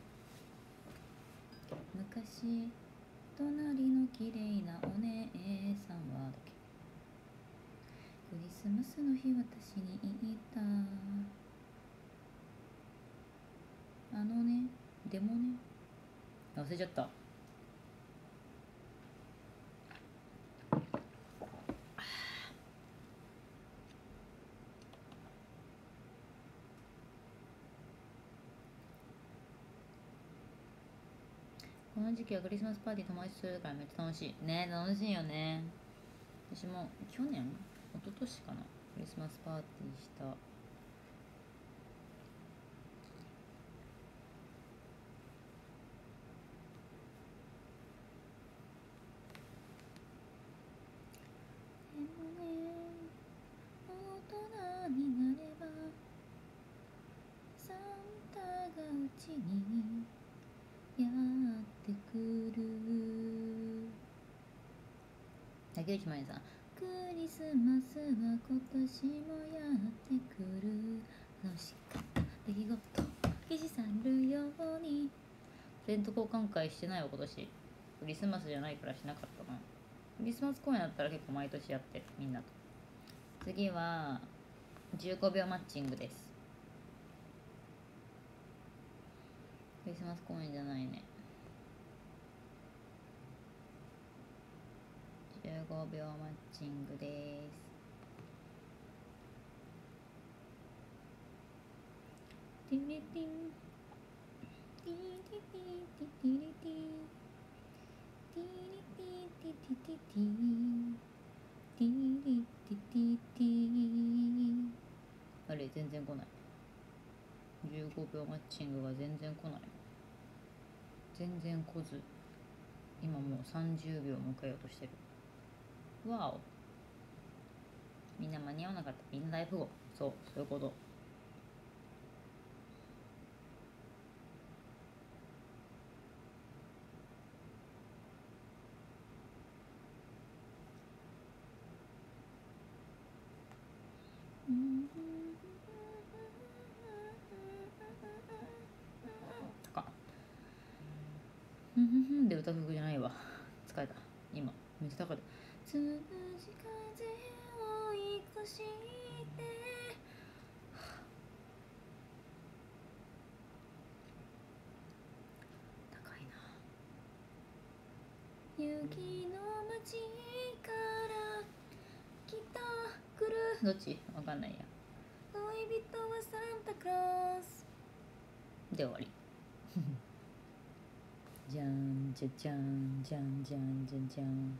昔隣の綺麗なお姉さんはだっけ。クリスマスの日私に言った。あのね、でもね、忘れちゃった。この時期はクリスマスパーティー友達とするからめっちゃ楽しいね。楽しいよね。私も去年一昨年かな、クリスマスパーティーした。でもね、大人になればサンタがうちにやってくる。竹内まりさん、クリスマスは今年もやってくる。楽しかった出来事消し去るように。プレゼント交換会してないわ今年。クリスマスじゃないからしなかったな。クリスマス公演だったら結構毎年やってる、みんなと。次はじゅうごびょうマッチングです。クリスマス公演じゃないね。じゅうごびょうマッチングです。ティリティンティリティティティリティティリティティティティティティリティティティ。 マッチングが全然来ない。全然来ず、今もうさんじゅうびょう迎えようとしてる。わお、みんな間に合わなかった。みんな大富豪。そう、そういうこと。高っ。ふんふんふんで歌う曲じゃないわ。疲れた。今めっちゃ高い。つむじ風を生かして高いな。雪の街から来た来るどっちわかんないや。恋人はサンタクロースで終わり。じゃんじゃじゃんじゃんじゃんじゃんじゃん。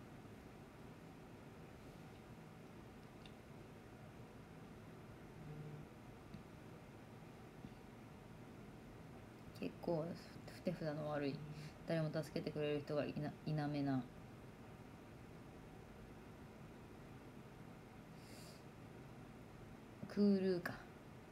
結構ふてふたの悪い、誰も助けてくれる人がいな、いなめなクールーか。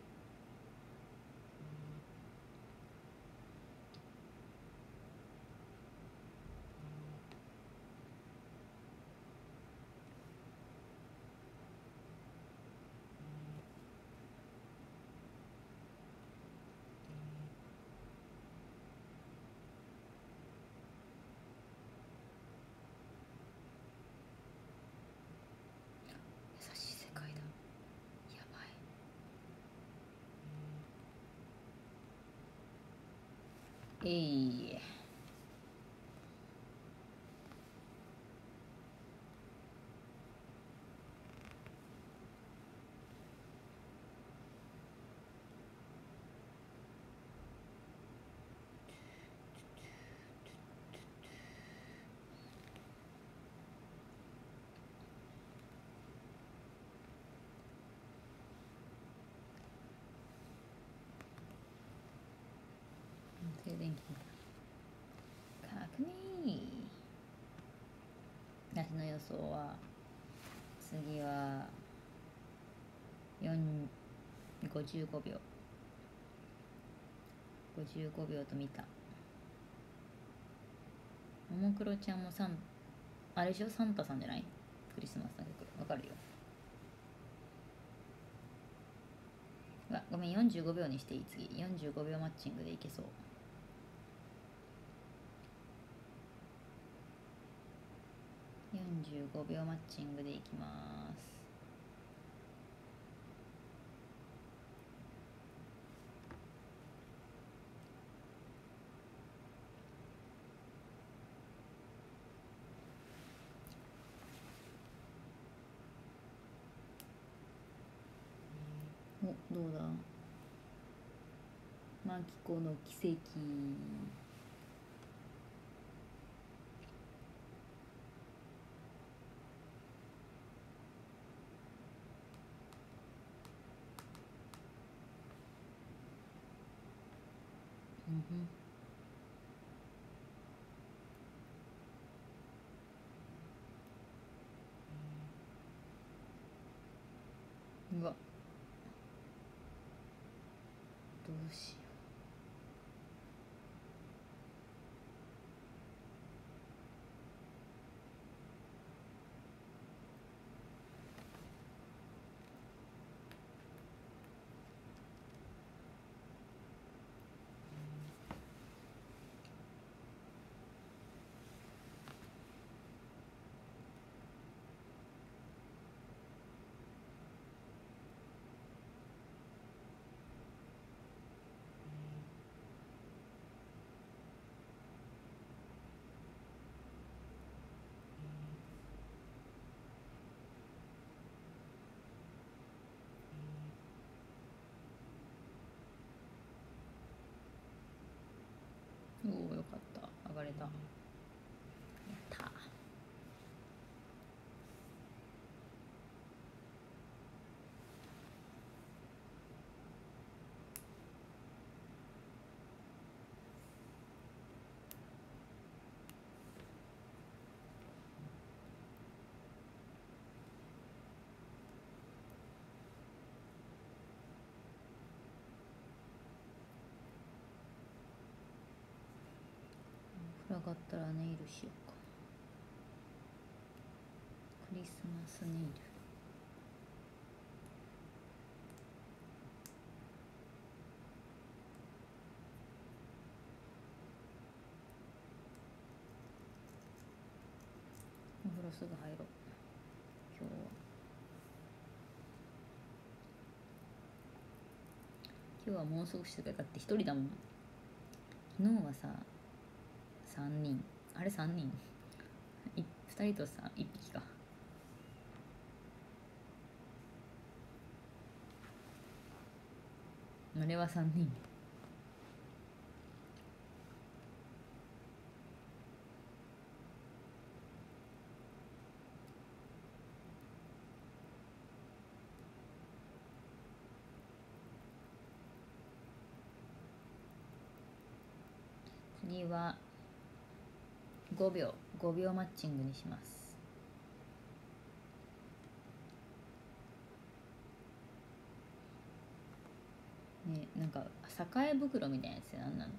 優しい世界だ。やばい。えい、静電気確認。私の予想は次はごじゅうごびょうごじゅうごびょうと見た。ももクロちゃんもサンあれでしょ、サンタさんじゃない？クリスマスの曲わかるよ。うわごめん、よんじゅうごびょうにしていい。次よんじゅうごびょうマッチングでいけそう。よんじゅうごびょうマッチングでいきます。お、どうだ。マキコの奇跡。うんふん。うわどうしよう。おおよかった、上がれた。やった上がったらネイルしようか。クリスマスネイル。お風呂すぐ入ろう今日は。今日はもうすぐしてくれ。だって一人だもん。昨日はささんにん、あれさんにんいふたりとさいっぴきか。あれはさんにん。次はごびょうごびょうマッチングにします。ね、なんか栄袋みたいなやつなんなの。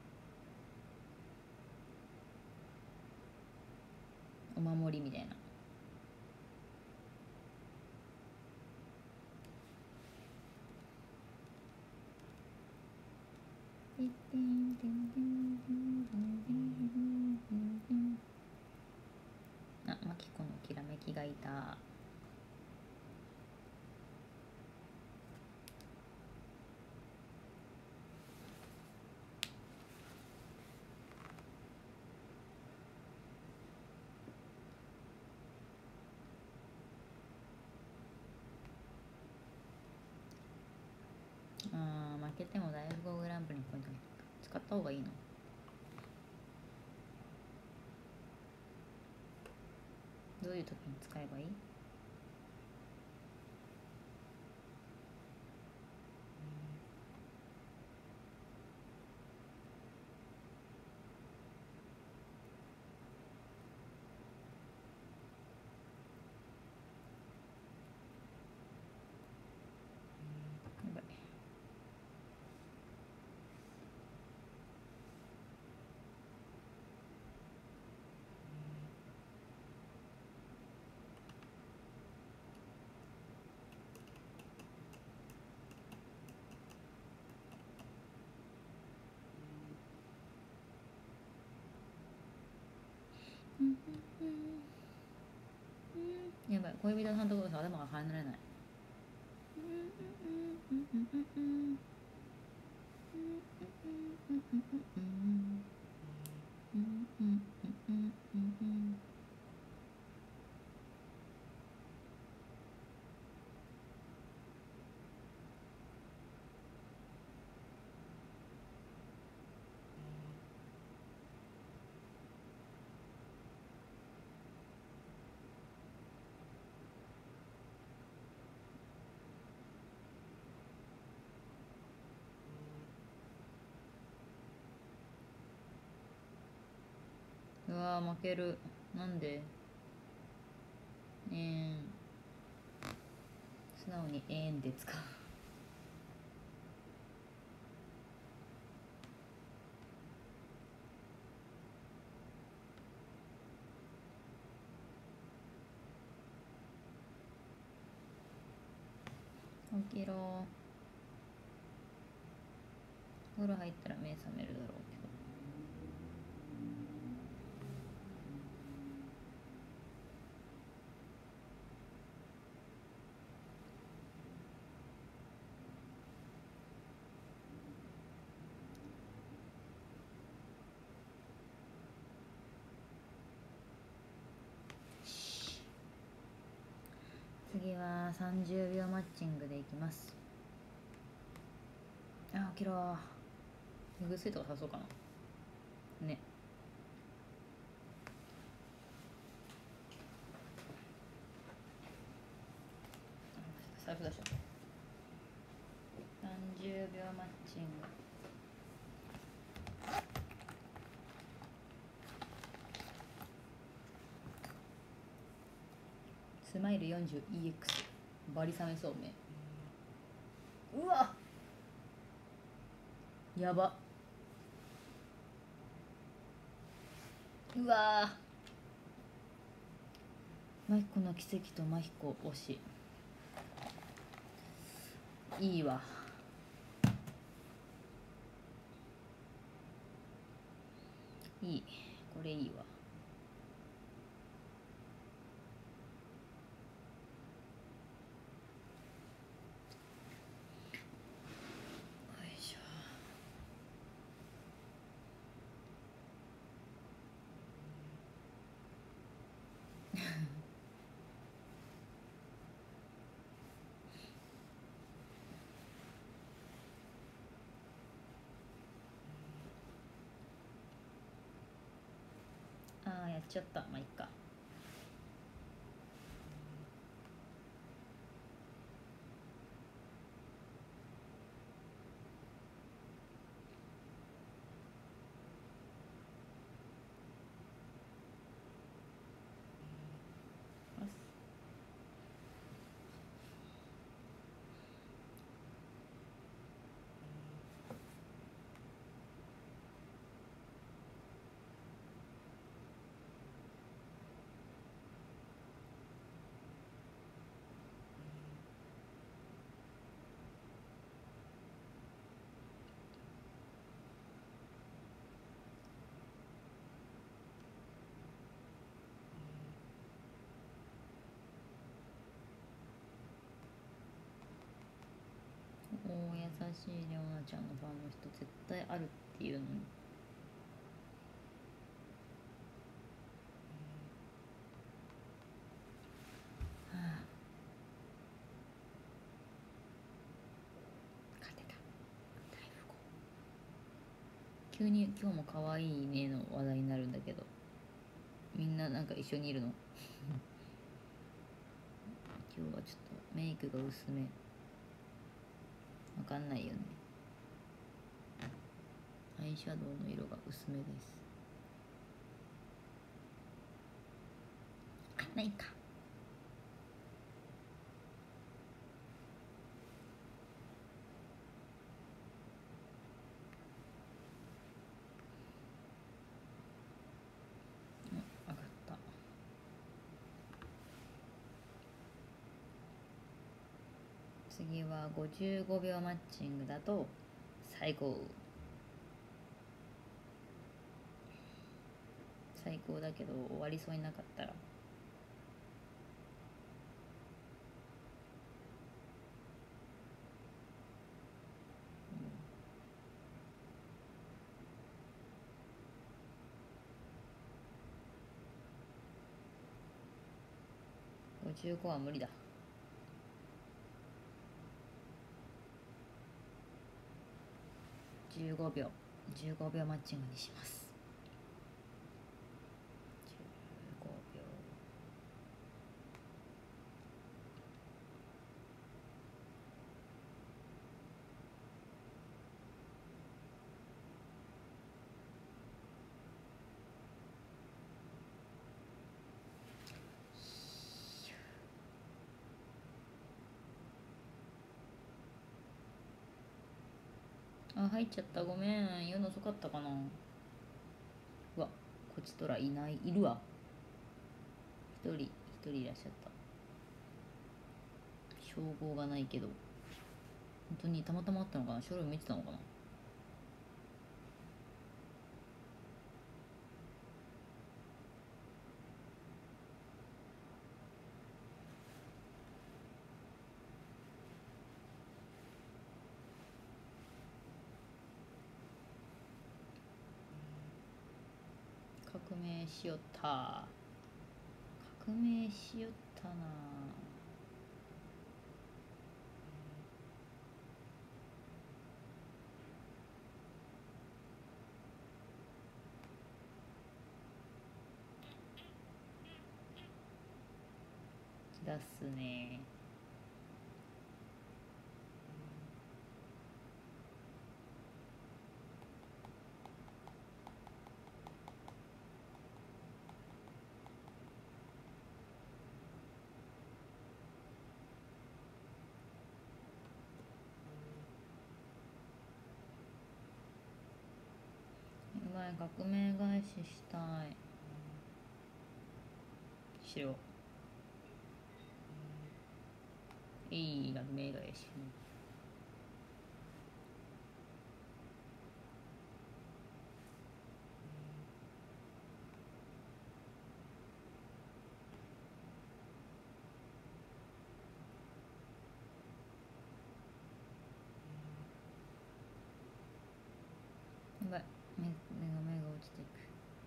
お守りみたいな。あ、マキコのきらめきがいた。あー、負けても大富豪グランプリのポイント使った方がいいの？どういう時に使えばいい？やばい。やばい、恋人さんところさ頭が離れない。うわー負ける。なんで？えーん素直にえーんで使う。起きろー。お風呂入ったら目覚めるだろうけど。次はさんじゅうびょうマッチングでいきます。あ、起きろー。目薬とかさそうかなね。財布出しよう。さんじゅうびょうマッチング。スマイル よんじゅうイーエックス バリサメそうめ。うわやば。 うわー、マヒコの奇跡とマヒコ推し。いいわ。いい、これいいわ。よいしょ。あー、やっちゃった。まあいっか。おー、優しいレオナちゃんのファンの人絶対あるっていうのに。はあ、勝てた。だいぶこう急に今日も可愛いねの話題になるんだけど、みんななんか一緒にいるの。今日はちょっとメイクが薄め、わかんないよね。アイシャドウの色が薄めです。あ、ないか。うん、上がった。次はごじゅうごびょうマッチングだと最高。最高だけど終わりそうになかったらごじゅうごは無理だ。じゅうごびょうじゅうごびょうマッチングにします。じゅうごびょう。あ、入っちゃった。ごめん、言うの遅かったかな。うわ、こちとらいない。いるわ。一人一人いらっしゃった。称号がないけど、本当にたまたまあったのかな。書類見てたのかな。革命しよった。革命しよったな。出すね。うまい、革命返ししたい。 しろいいが目がやしやばい、目目が目が落ちていく。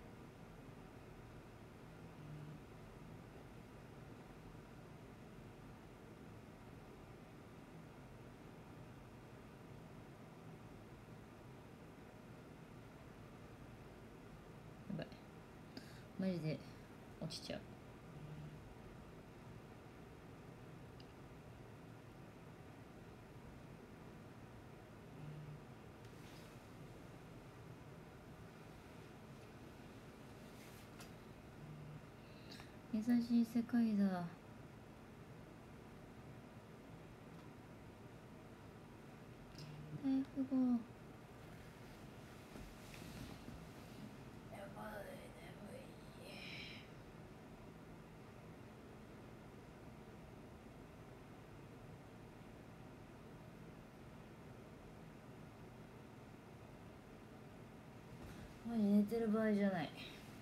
やばい、マジで落ちちゃう。優しい世界だ。大富豪。やばい、眠い。マジ寝てる場合じゃない。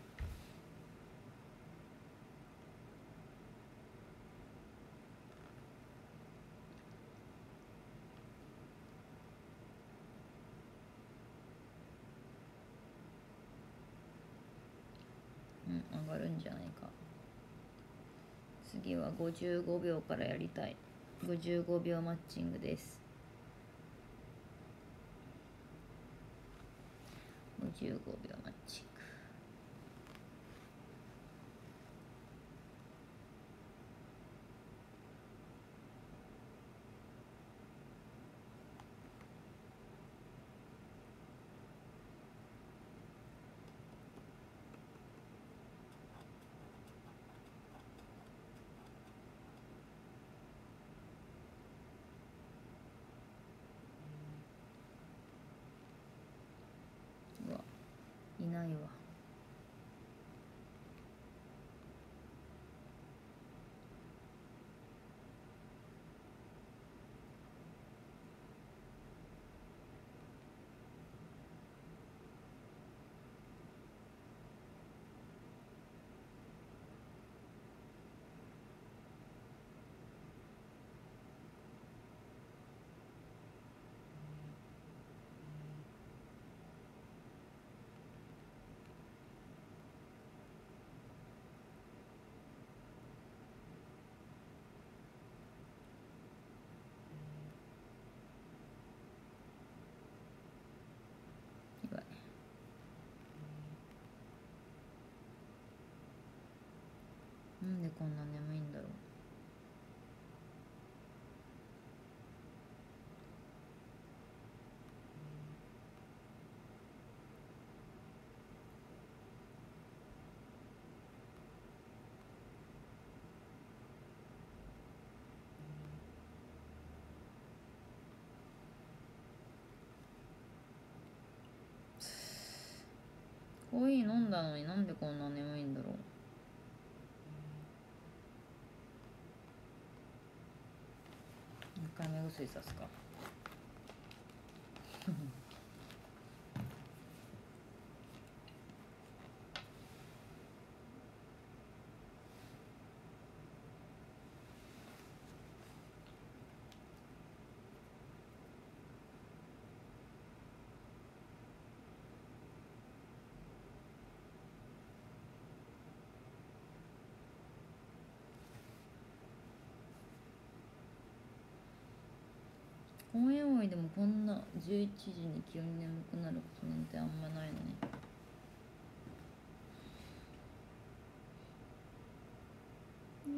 うん、上がるんじゃないか。次はごじゅうごびょうからやりたい。ごじゅうごびょうマッチングです。ごじゅうごびょうマッチング。うわ、いないわ。やばい。なんでこんな眠いんだろう。コーヒー飲んだのになんでこんな眠いんだろう。一回目薬さすか。公園終わりでもこんなじゅういちじに急に眠くなることなんてあんまないのね。うん、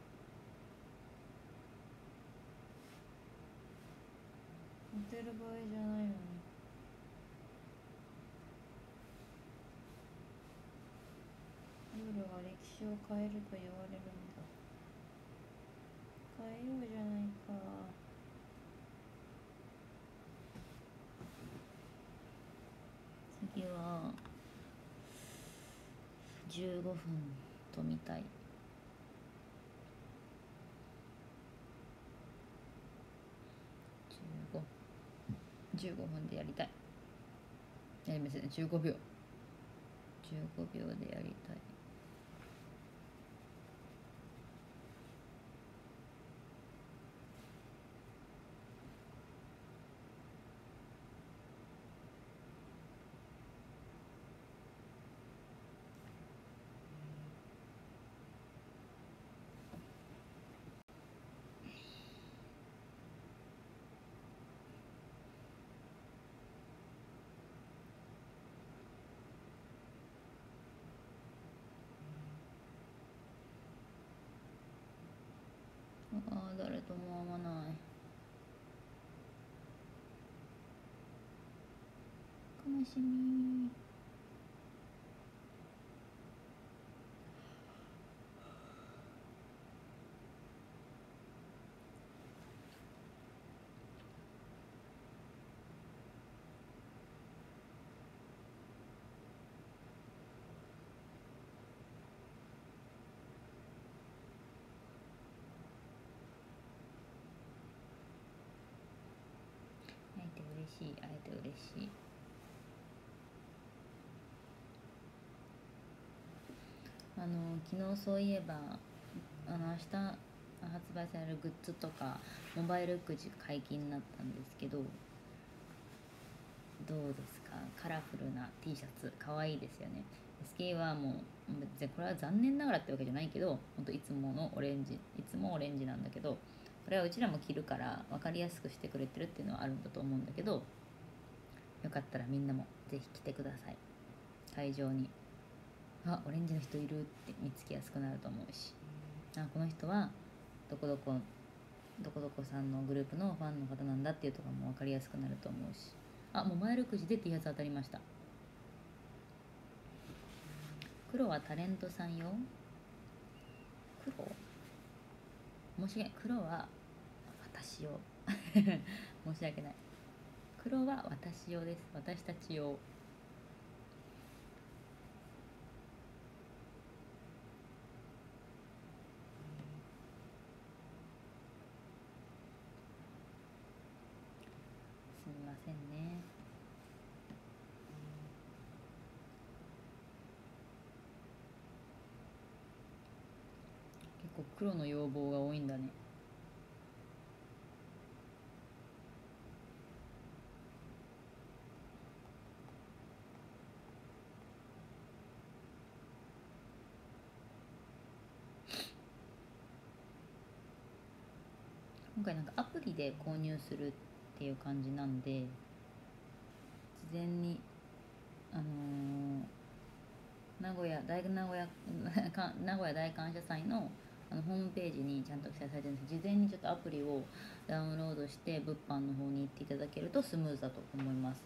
寝てる場合じゃないよね。夜は歴史を変えると言われるんだ。変えようじゃないか。次はじゅうごふんと見たい。 じゅうごふんでやりたい。やりますね。じゅうごびょうじゅうごびょうでやりたい。ああ、誰とも会わない。悲しみ。会えて嬉しい、会えて嬉しい。あの昨日そういえば、あの明日発売されるグッズとかモバイルくじ解禁になったんですけど、どうですか？カラフルな T シャツかわいいですよね。 エスケー はもう別にこれは残念ながらってわけじゃないけど、本当いつものオレンジ、いつもオレンジなんだけど、これはうちらも着るから分かりやすくしてくれてるっていうのはあるんだと思うんだけど、よかったらみんなもぜひ来てください。会場にあオレンジの人いるって見つけやすくなると思うし、あこの人はどこどこどこどこさんのグループのファンの方なんだっていうとかも分かりやすくなると思うし、あもう前くじで T シャツ当たりました。黒はタレントさんよ。黒申し訳ない、黒は私用申し訳ない、黒は私用です。私たち用。すみませんね。結構黒の要望が多いんだね。今回なんかアプリで購入するっていう感じなんで、事前にあのー名古屋大名古屋名古屋大感謝祭のあのホームページにちゃんと記載されてるんです。事前にちょっとアプリをダウンロードして物販の方に行っていただけるとスムーズだと思います。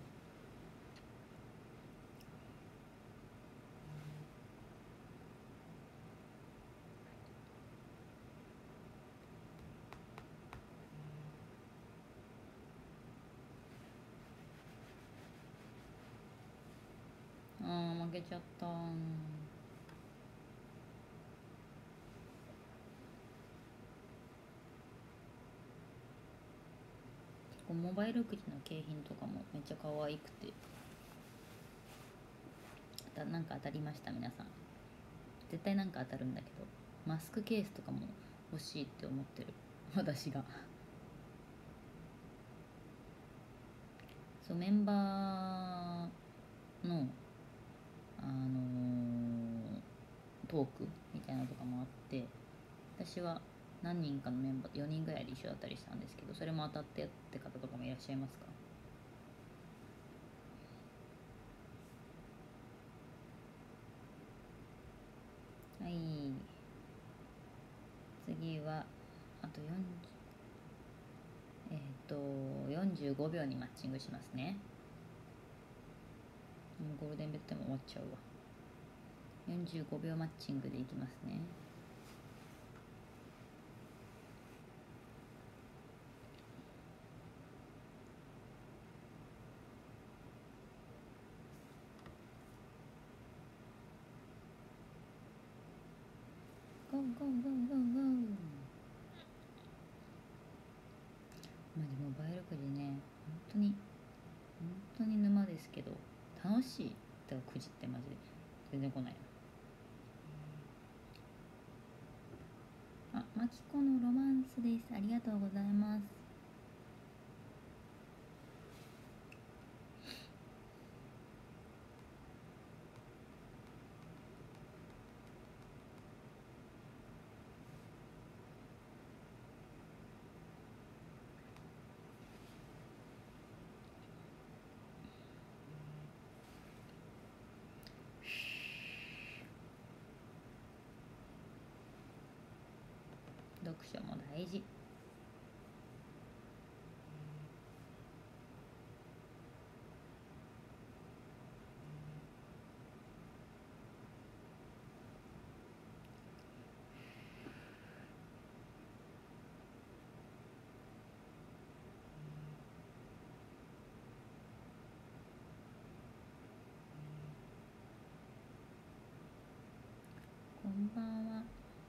あー負けちゃった。モバイルくじの景品とかもめっちゃ可愛くて、だなんか当たりました。皆さん絶対なんか当たるんだけど、マスクケースとかも欲しいって思ってる私が。そうメンバーのあのートークみたいなのとかもあって、私は何人かのメンバーよにんぐらいで一緒だったりしたんですけど、それも当たってって方とかもいらっしゃいますか？はい、次はあとよんじゅうえっ、とよんじゅうごびょうにマッチングしますね。もうゴールデンベッドも終わっちゃうわ。よんじゅうごびょうマッチングでいきますね。ゴーゴーゴーゴーゴー。マジモバイルくじね、本当にしいってかくじってマジで全然来ないな。あ、マキコのロマンスです。ありがとうございます。読書も大事。こんばんは。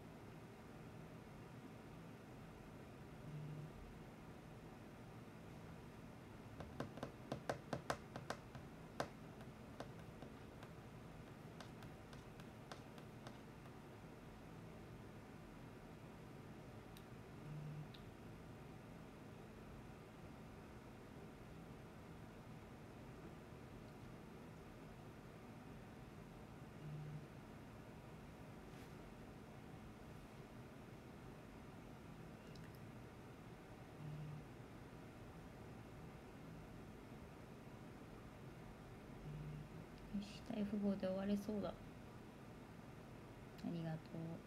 よし、大富豪で終われそうだ。ありがと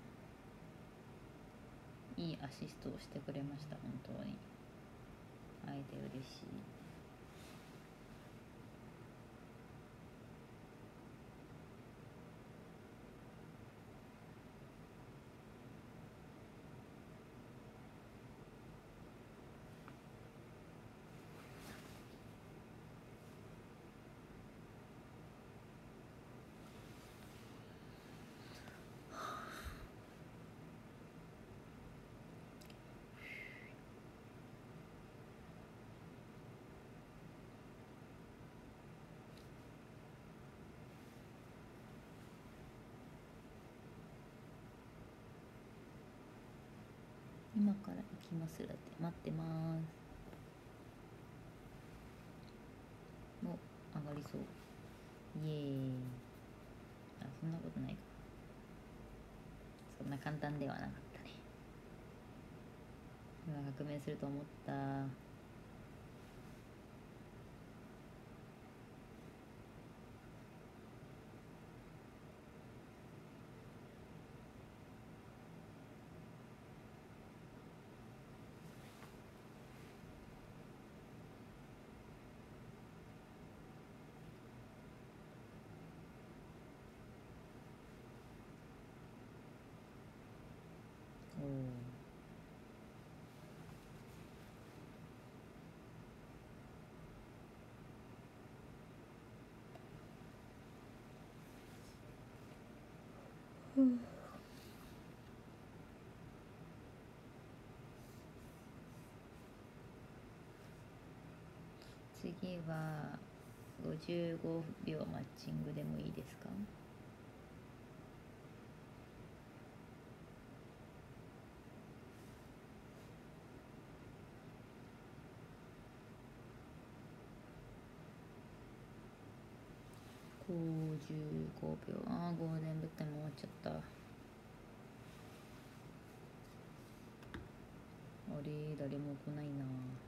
う。いいアシストをしてくれました。本当に会えて嬉しい。今から行きますだって。待ってます。お、上がりそう。イエーイ。あ、そんなことないか。そんな簡単ではなかったね。今革命すると思った。おお。うん、次はごじゅうごびょうマッチングでもいいですか？ごじゅうごびょう。ああ、ゴールデンブッダも終わっちゃった。あれ、誰も来ないな。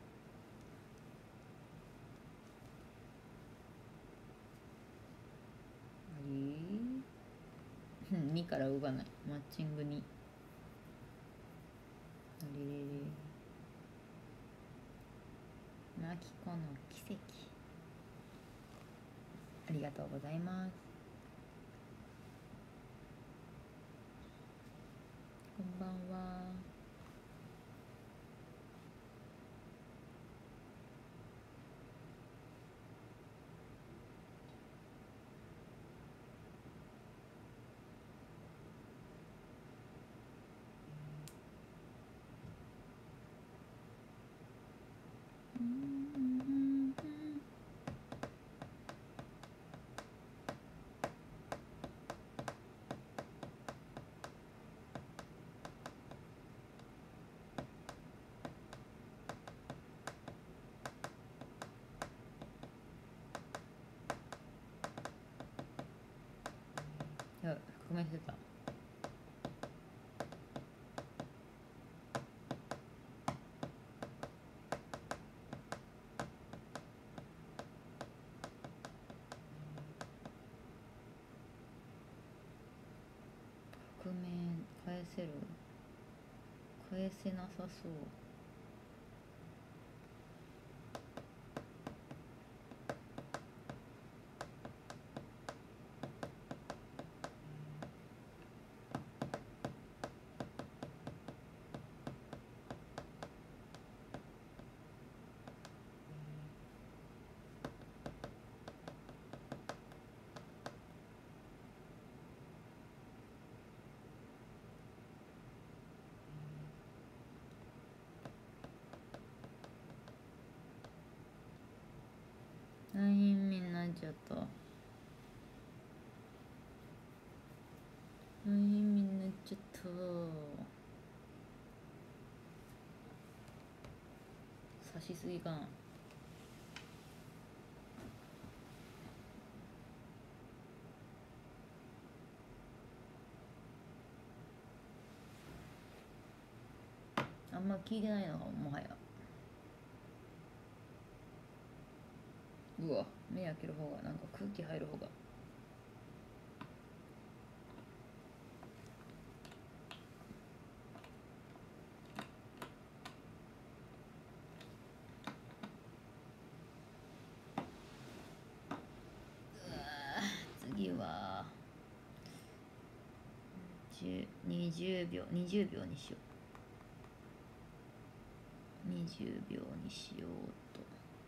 あれにから動かない。マッチングに。あれれれ。マキコの奇跡。ありがとうございます。こんばんは。 めしてた。革命返せる？返せなさそう。大変になっちゃった。大変になっちゃった。刺しすぎかな。あんま聞いてないのがもはや。うわ、目開ける方がなんか空気入る方が。次はにじゅうびょうにじゅうびょうにしよう。にじゅうびょうにしようと。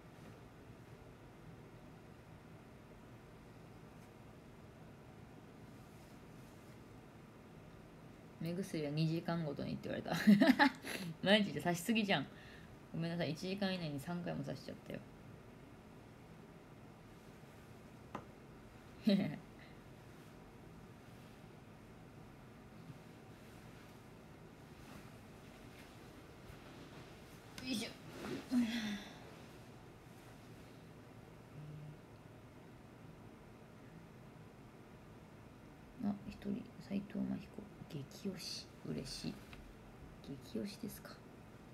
目薬はにじかんごとにって言われた。マジで刺しすぎじゃん。ごめんなさい、いちじかん以内にさんかいも刺しちゃったよ。よいしょ。あ、一人斉藤真彦激推し。嬉しい。激推しですか。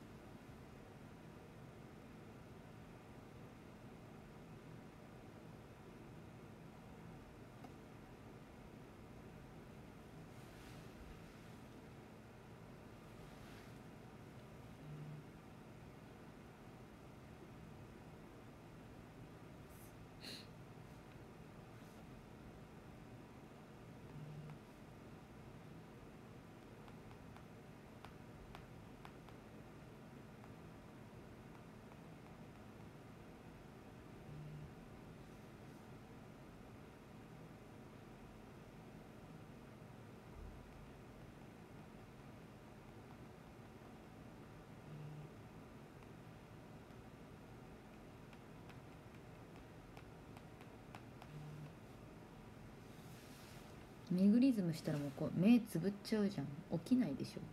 メグリズムしたらもうこう目つぶっちゃうじゃん。起きないでしょ。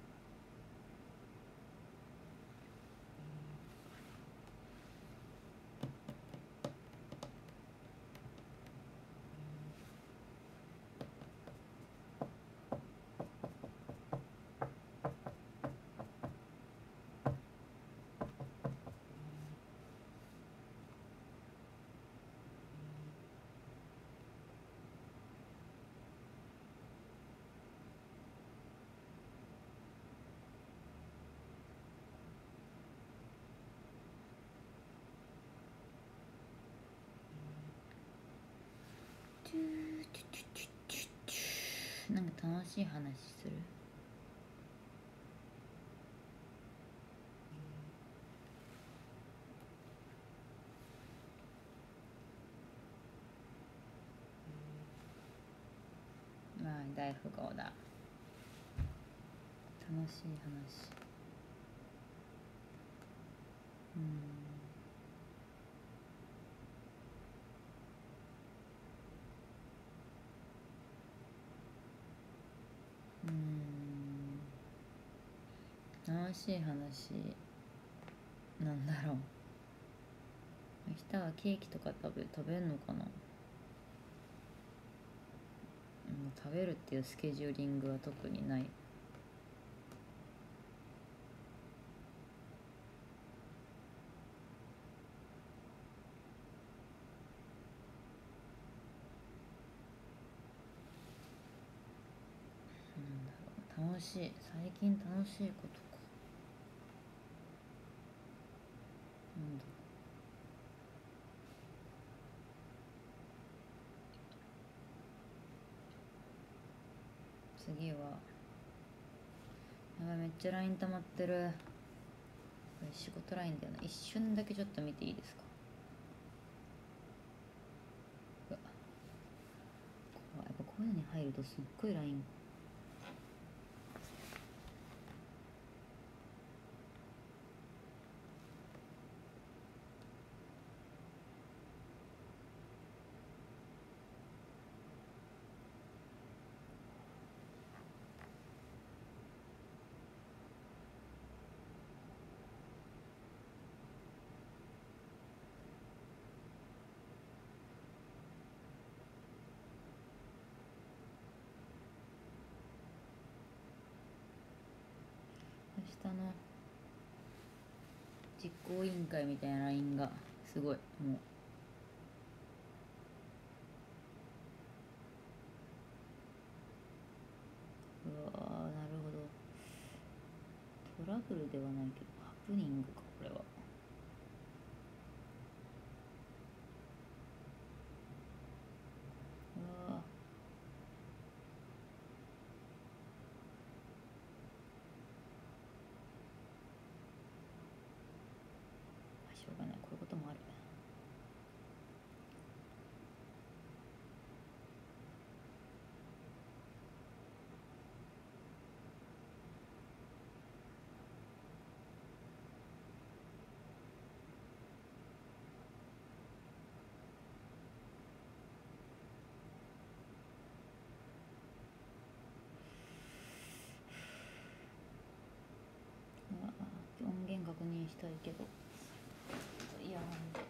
なんか楽しい話する。まあ大富豪だ。楽しい話。うんうん楽しい話なんだろう。明日はケーキとか食べ食べんのかな。 もう食べるっていうスケジューリングは特にない。なんだろう、楽しい、最近楽しいことか。なんだ次は、やばい、めっちゃ ライン 溜まってる。これ仕事 ライン だよな。一瞬だけちょっと見ていいですか。うわ、やっぱこういうのに入るとすっごい ライン。明日の実行委員会みたいな ライン がすごいもう。うわー、なるほど。トラブルではないけどハプニングか、これは。うわー、しょうがない、こういうこともある。うわー、音源確認したいけどいや、なんで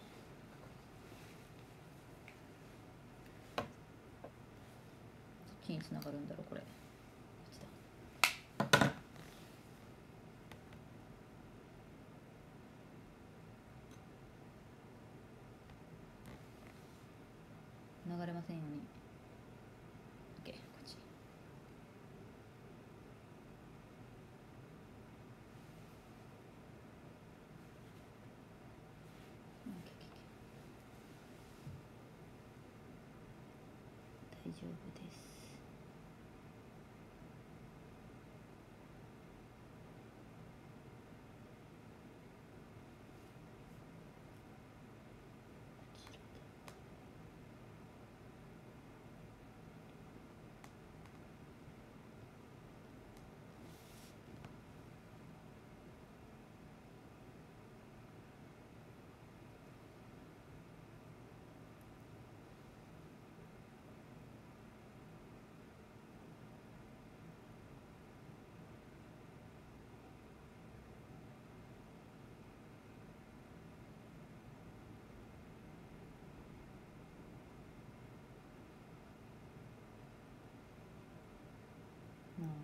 どっちに繋がるんだろうこれ。こっちだ。流れませんように。 OK、 こっち。大丈夫です。あー、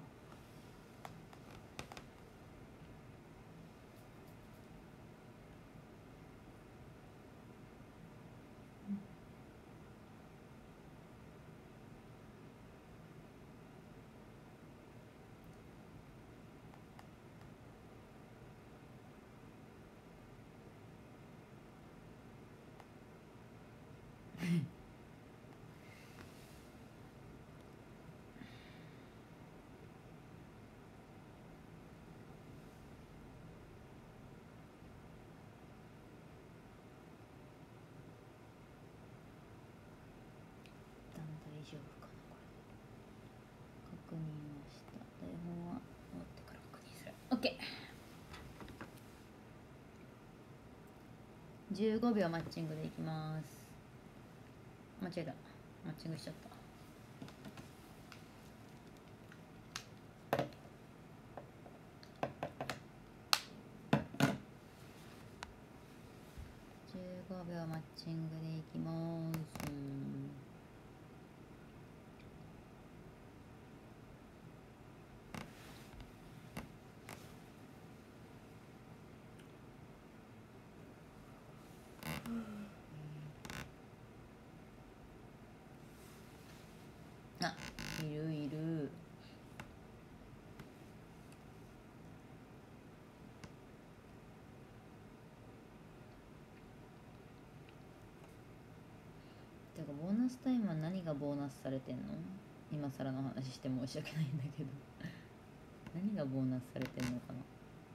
一旦大丈夫かなこれ。確認はした。台本は終わってから確認する。 OK。 じゅうごびょうマッチングでいきます。間違えた、マッチングしちゃった。じゅうごびょうマッチングでいきます。 がボーナスされてんの？今更の話して申し訳ないんだけど何がボーナスされてんのかな。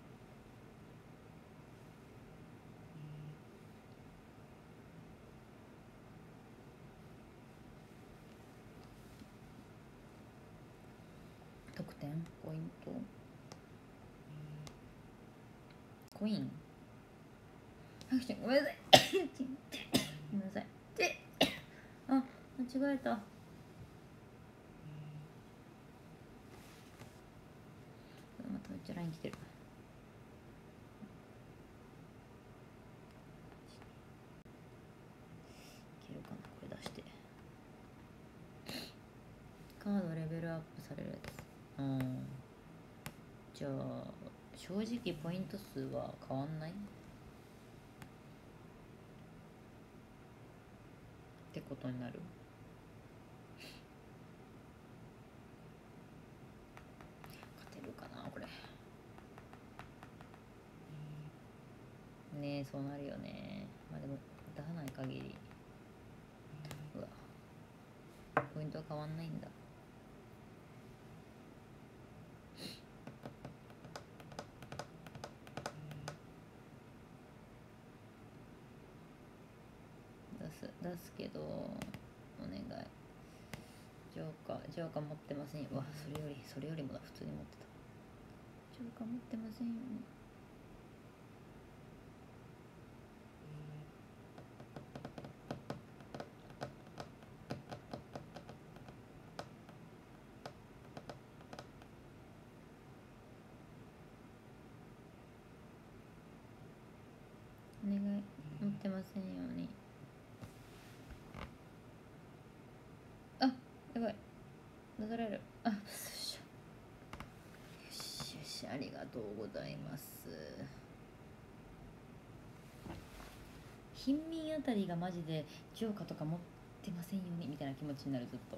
得点ポイントコインハクちゃんごめんなさいごめんなさいあ、間違えた。まためっちゃ ライン 来てる。いけるかなこれ出して。カードレベルアップされるやつ。うん。じゃあ正直ポイント数は変わんないってことになる。勝てるかなこれ。ねえそうなるよね。まあでも出さない限りうわポイントは変わんないんだ。出す出すけどお願い。ジョーカージョーカー持ってませんよ。わそれよりそれよりもだ普通に持ってた。ジョーカー持ってませんよね。お願い持ってませんように。あやばい出される。あよしよしよしありがとうございます。貧民あたりがマジでジョーカーとか持ってませんようにみたいな気持ちになるずっと。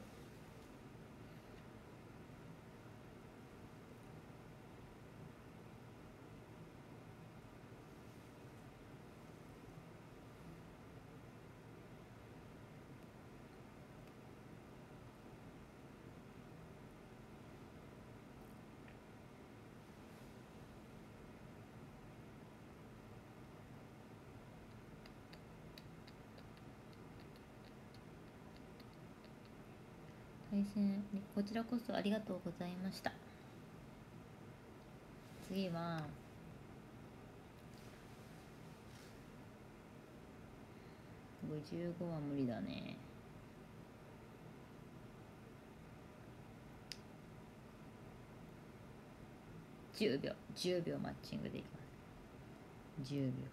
対戦こちらこそありがとうございました。次はごじゅうごは無理だね。じゅうびょうじゅうびょうマッチングでいきます。じゅうびょ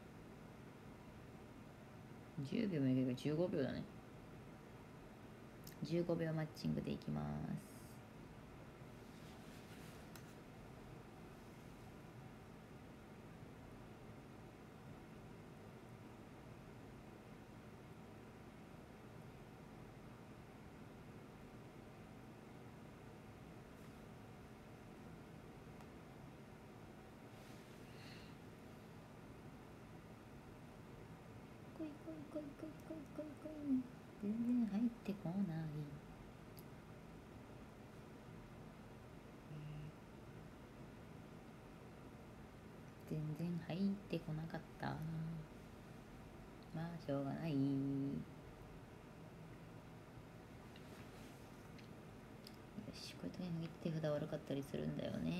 うじゅうびょうもいけるけどじゅうごびょうだね。じゅうごびょうマッチングでいきます。来い来い来い来い来い来い来い。全然入ってこない。全然入ってこなかった。まあしょうがない。よしこういう時に手札悪かったりするんだよね。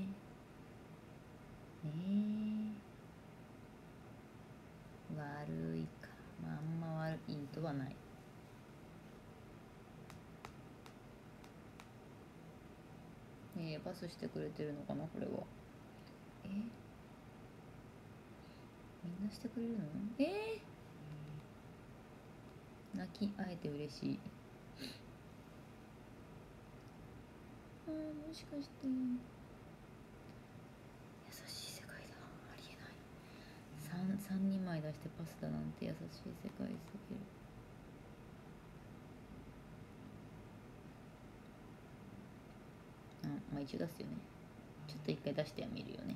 ねえ悪いか。まああんま悪いとはない。えー、パスしてくれてるのかなこれは。えー、みんなしてくれるの？えー、泣きあえて嬉しい。あーもしかして優しい世界だ。ありえない。 3, 3人枚出してパスだなんて優しい世界すぎる。あまあ一応出すよね。ちょっと一回出してはみるよね。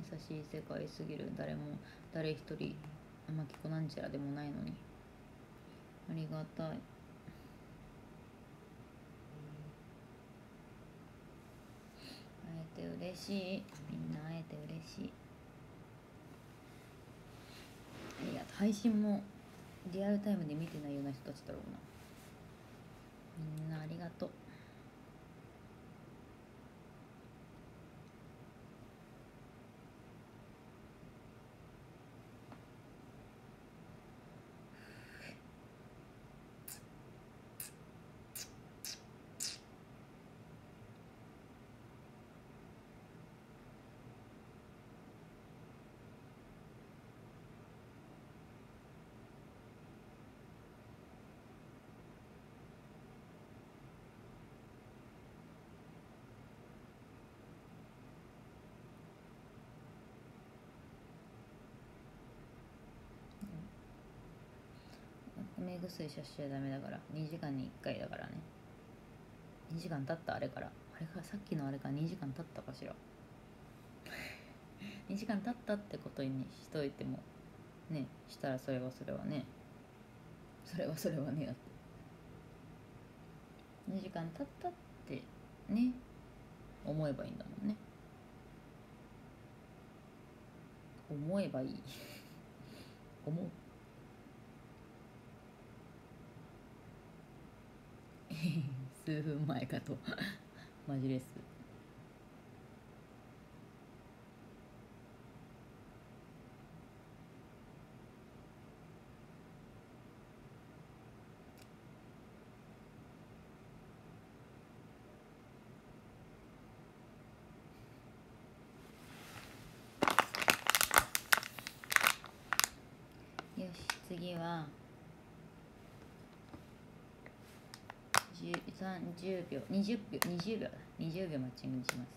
優しい世界すぎる。誰も誰一人マキコなんちゃらでもないのに。ありがたい。会えて嬉しい。みんな会えて嬉しい。いや配信もリアルタイムで見てないような人たちだろうな。みんなありがとう。目薬さしちゃダメだから。にじかんにいっかいだからね。にじかん経った。あれからあれからさっきのあれからにじかん経ったかしら。にじかん経ったってことにしといてもね、したらそれはそれはねそれはそれはねだってにじかん経ったってね思えばいいんだもんね。思えばいい思う数分前かとマジです。よし次はさんじゅうびょうにじゅうびょうにじゅうびょうだ。にじゅうびょうマッチングにします。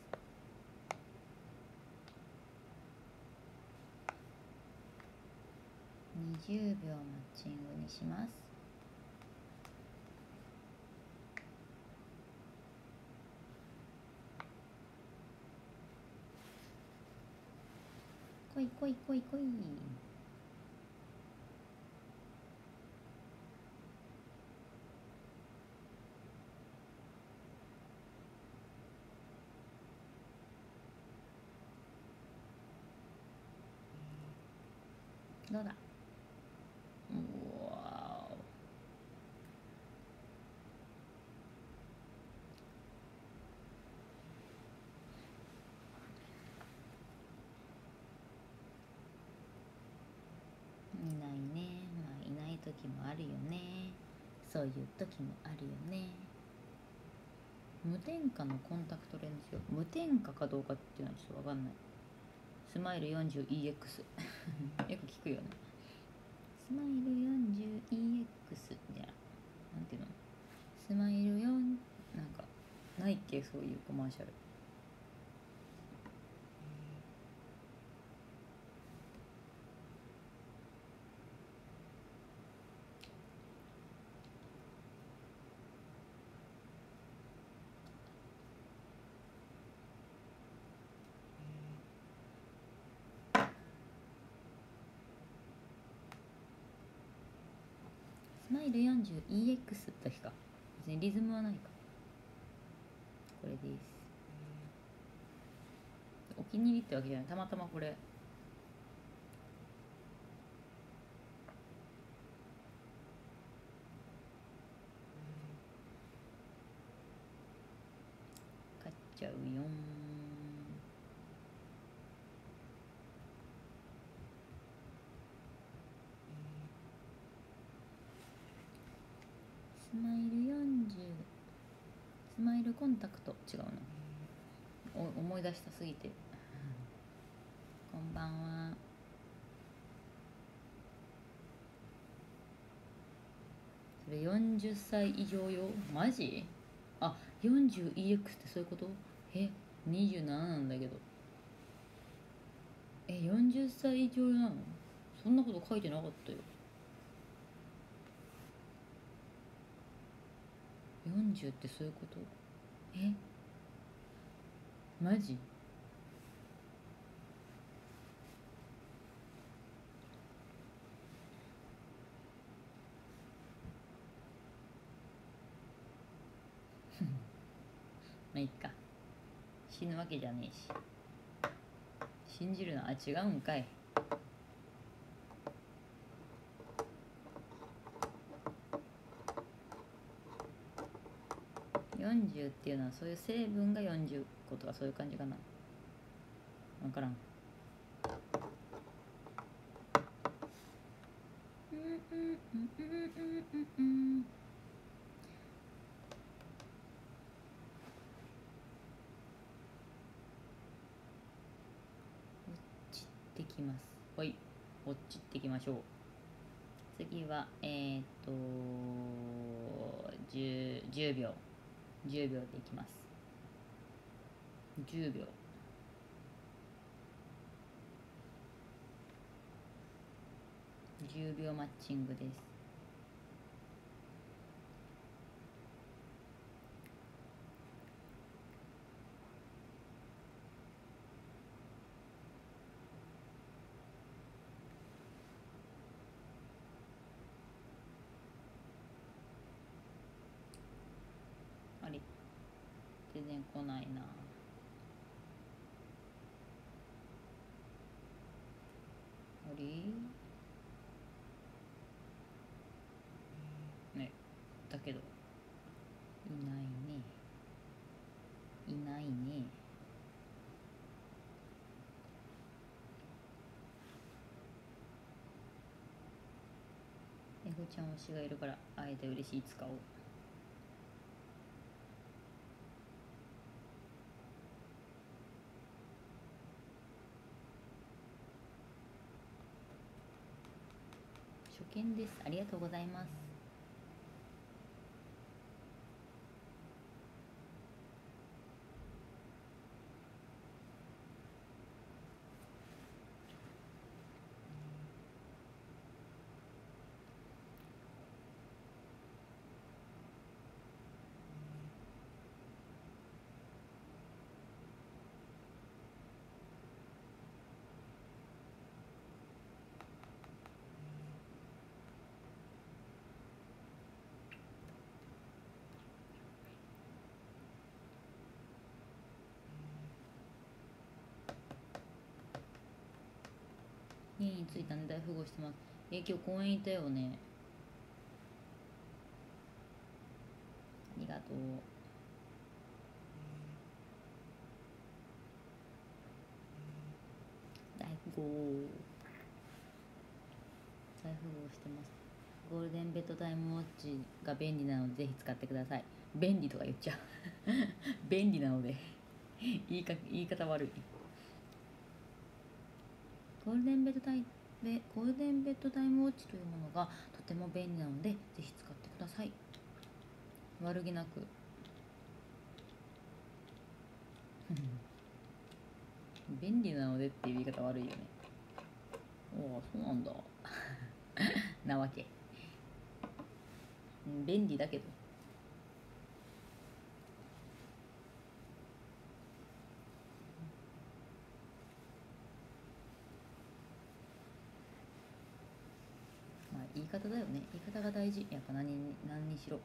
にじゅうびょうマッチングにします。こいこいこいこい。どうだ。うわいないね。まあいない時もあるよね。そういう時もあるよね。無添加のコンタクトレンズよ。無添加かどうかっていうのはちょっと分かんない。スマイル よんじゅうイーエックス よく聞くよね。スマイル よんじゅうイーエックス みたいな、なんていうの、スマイルよんなんかないっけ、そういうコマーシャル。スマイル よんじゅうイーエックス だけか。別にリズムはないか。これです。お気に入りってわけじゃない。たまたまこれ買っちゃうよん。スマイルよんじゅう、スマイルコンタクト違うな。お思い出したすぎて。こんばんは。それよんじゅっさい以上よ。マジ？あ、よんじゅうイーエックス ってそういうこと？え、にじゅうなななんだけど。え、よんじゅっさい以上なの？そんなこと書いてなかったよ。よんじゅうってそういうこと？え、マジ？ あいっか、死ぬわけじゃねえし。信じるの、あ、違うんかい。よんじゅうっていうのはそういう成分がよんじゅっことかそういう感じかな。分からん。うんうんうんうんうんうん。落ちてきます。ほい、落ちてきましょう。次はえー、っと 10, 10秒じゅうびょうでいきます。じゅうびょう。じゅうびょうマッチングです。あれ、全然来ないな。あれね、だけどいないね。いないね。エゴちゃん推しがいるからあえて嬉しい使おう。初見です。ありがとうございます。家に着いたんで大富豪してます。え、今日公園いたよね。ありがとう。大富豪。大富豪してます。ゴールデンベッドタイムウォッチが便利なのでぜひ使ってください。便利とか言っちゃう便利なので言いか言い方悪い。ゴールデンベッドタイでゴールデンベッドタイムウォッチというものがとても便利なのでぜひ使ってください。悪気なく便利なのでっていう言い方悪いよね。おお、そうなんだなわけ。便利だけど。まあ言い方だよね。言い方が大事。やっぱ何に何にしろ。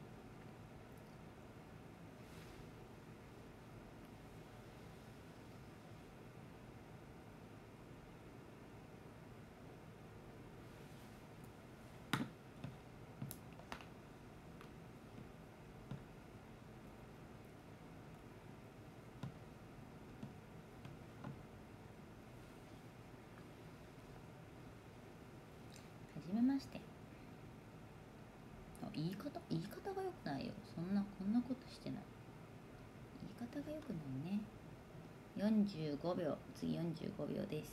はじめまして。言い方言い方が良くないよ。そんなこんなことしてない。言い方が良くないね。よんじゅうごびょう。次よんじゅうごびょうです。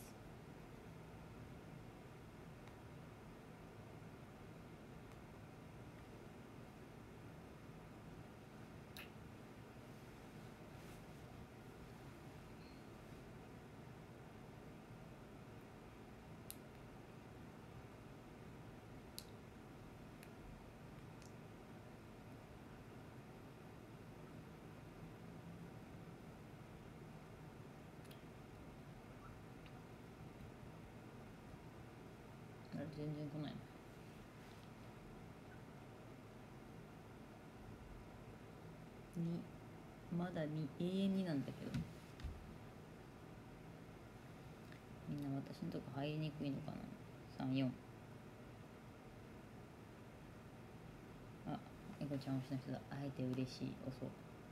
あれ全然来ない。にまだに永遠になんだけど、みんな私のとこ入りにくいのかな。さん、よん。あ、エコちゃん推しの人だ。会えて嬉しい。遅。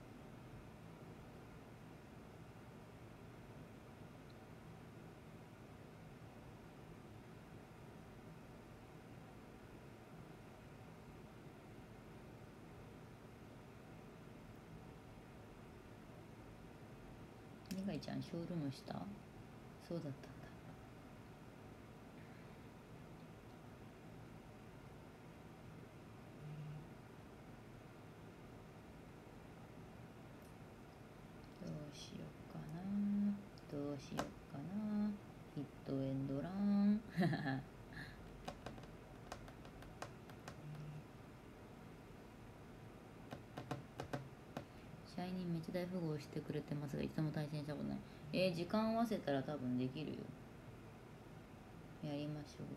にがいちゃんショールームした？そうだったんだ。どうしようかな、どうしようかな。ヒットエンドランシャイニーめっちゃ大富豪してくれてますが、いつも対戦したことない。えー、時間合わせたら多分できるよ。やりましょうよ。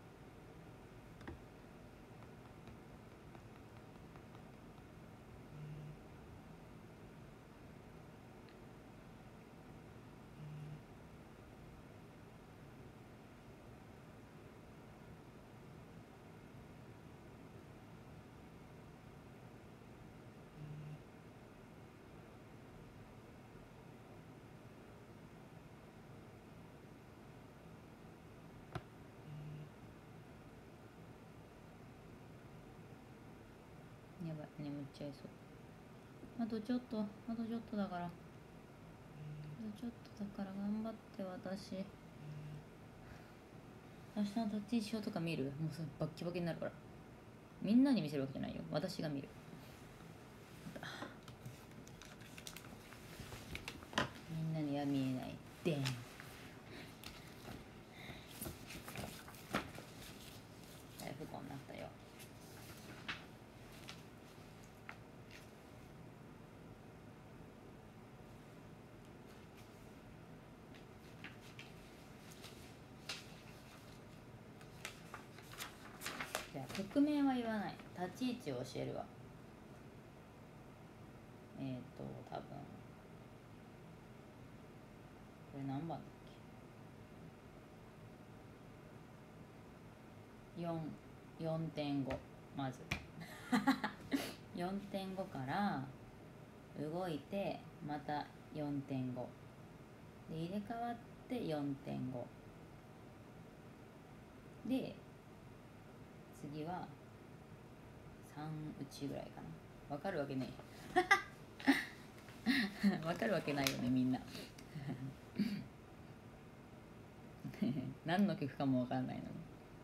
やばい、眠っちゃいそう。あとちょっと、あとちょっとだから。あとちょっとだから頑張って私。明日のどっちにしようとか見る？もうそれバッキバキになるから。みんなに見せるわけじゃないよ。私が見る。みんなには見えない。でん。大不幸になったよ。じゃあ匿名は言わない。立ち位置を教えるわ。えっ、ー、と多分これ何番だっけ。よん よんてんご。まずよんてんごから動いてまた よんてんご で入れ替わって よんてんご で次はさん打ちぐらいかな。わかるわけねえわかるわけないよねみんな何の曲かもわかんないのに。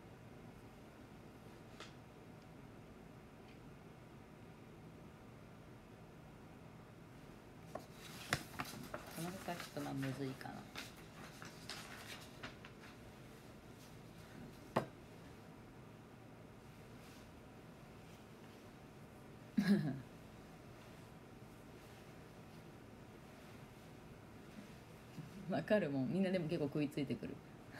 この曲はちょっとまあむずいかなわかるもん。みんなでも結構食いついてくる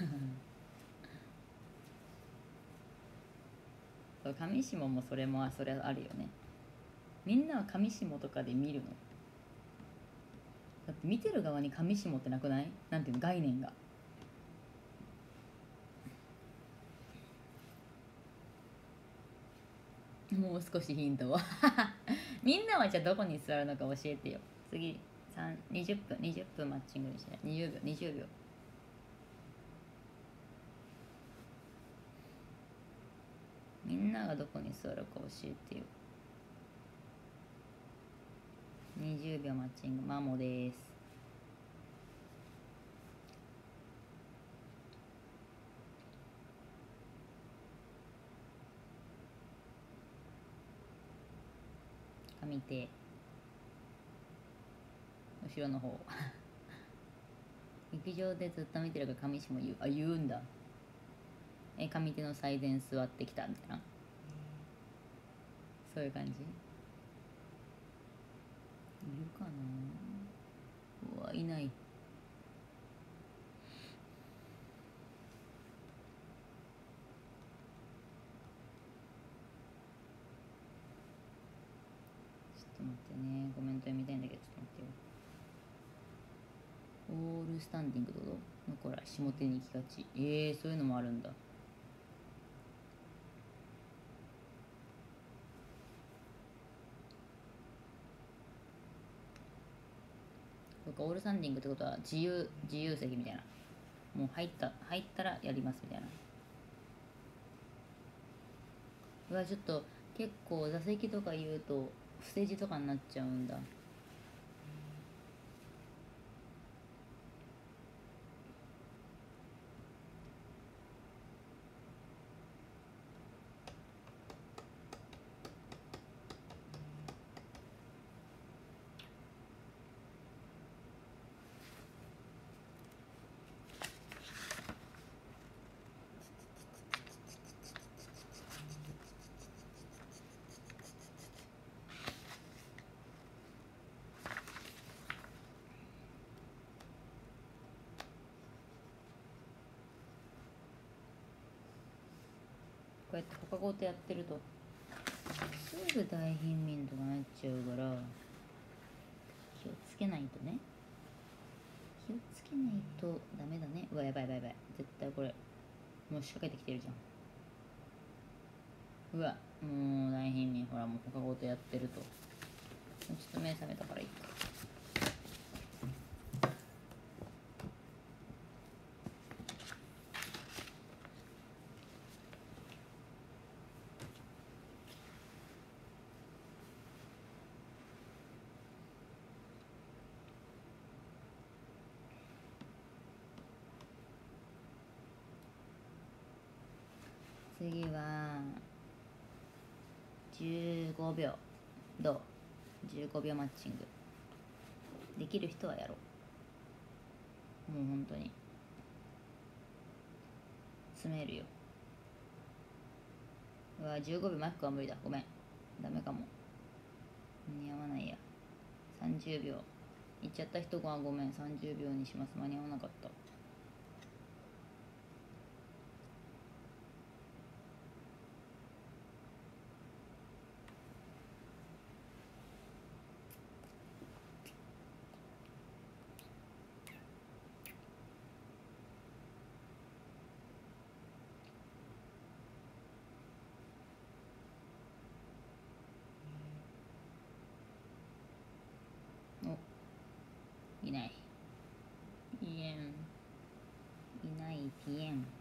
そう、上下もそれもそれあるよね。みんなは上下とかで見るの？だって見てる側に上下ってなくない？なんていうの、概念が。もう少しヒントをみんなはじゃあどこに座るのか教えてよ。次にじゅっぷんにじゅっぷんマッチングにしない。にじゅうびょうにじゅうびょう。みんながどこに座るか教えてよ。にじゅうびょうマッチング。マモです。上手。後ろの方劇場でずっと見てるから上下言う。あ、言うんだ。え、上手の最前座ってきたみたいな、そういう感じ。いるかな。うわ、いない。ちょっと待ってね、コメント読みたいんだけど、ちょっと待って。 タンディングってことのこら下手に行きがち。えー、そういうのもあるんだ。オールスタンディングってことは自由自由席みたいな、もう入った入ったらやりますみたいな。うわ、ちょっと結構座席とか言うと伏せ字とかになっちゃうんだ。こうやって他ごとやってるとすぐ大貧民とかなっちゃうから気をつけないとね。気をつけないとダメだね。うわ、やばいやばいやばい、絶対これもう仕掛けてきてるじゃん。うわ、もう大貧民、ほらもう他ごとやってると。ちょっと目覚めたからいいか。次はじゅうごびょう。どう？じゅうごびょうマッチングできる人はやろう。もう本当に詰めるよ。うわ、じゅうごびょうマックは無理だ。ごめん、ダメかも。間に合わないや。さんじゅうびょういっちゃった人がごめん、さんじゅうびょうにします。間に合わなかった。お、いない。いえん。いないピエン。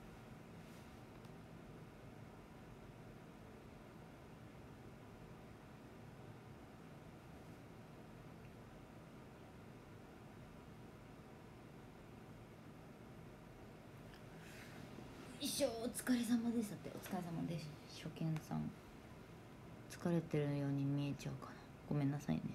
一生お疲れ様です。だってお疲れ様です。初見さん疲れてるように見えちゃうかな。ごめんなさいね。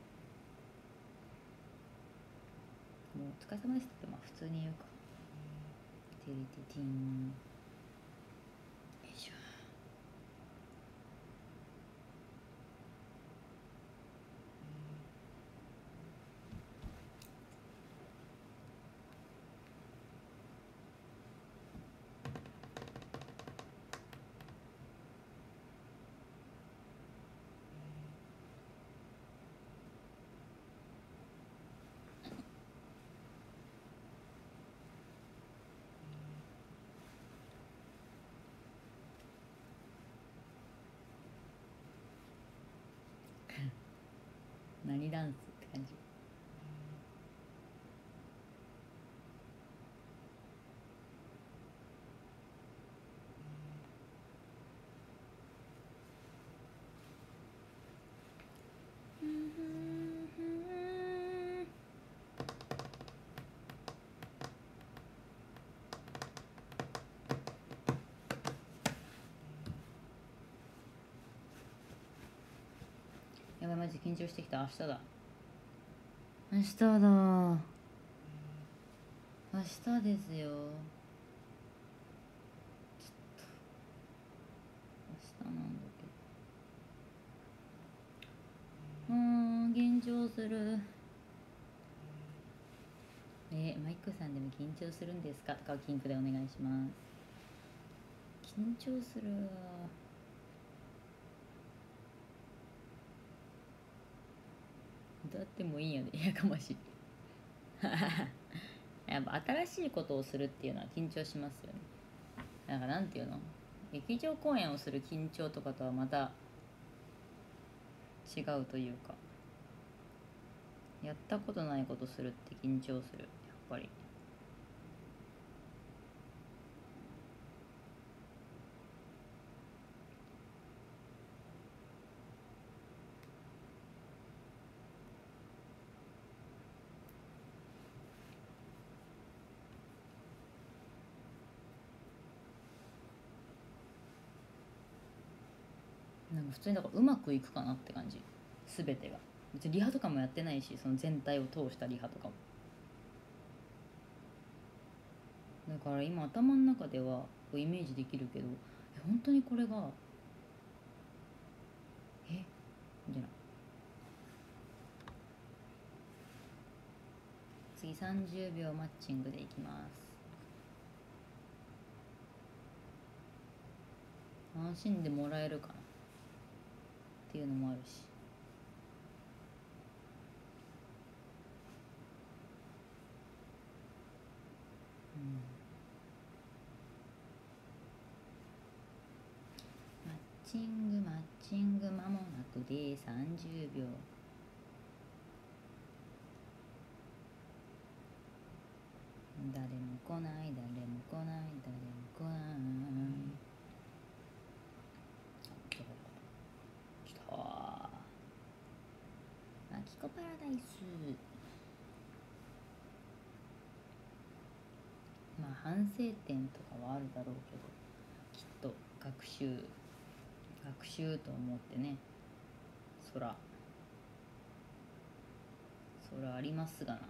もうお疲れ様ですってまあ普通に言うか。テリティティン。よいしょ。何ダンスって感じ。やばい、マジ緊張してきた。明日だ。明日だ。明日ですよ。明日なんだけど。うーん、緊張する。えー、マイクさんでも緊張するんですかとかキンクでお願いします。緊張するわ。歌ってもいいよね。やかましい。 やっぱ新しいことをするっていうのは緊張しますよね。なんかなんていうの、劇場公演をする緊張とかとはまた違うというか、やったことないことするって緊張する、やっぱり。なんか普通にだからうまくいくかなって感じ、全てが。別にリハとかもやってないし、その全体を通したリハとかも。だから今頭の中ではこうイメージできるけど、え本当にこれがえみたいな。次さんじゅうびょうマッチングでいきます。楽しんでもらえるかなっていうのもあるし。うん、マッチングマッチング間もなくでさんじゅうびょう。誰も来ない誰も来ない誰も来ない。きたマキコパラダイス。まあ反省点とかはあるだろうけど、きっと学習学習と思ってね、そらそらありますがな。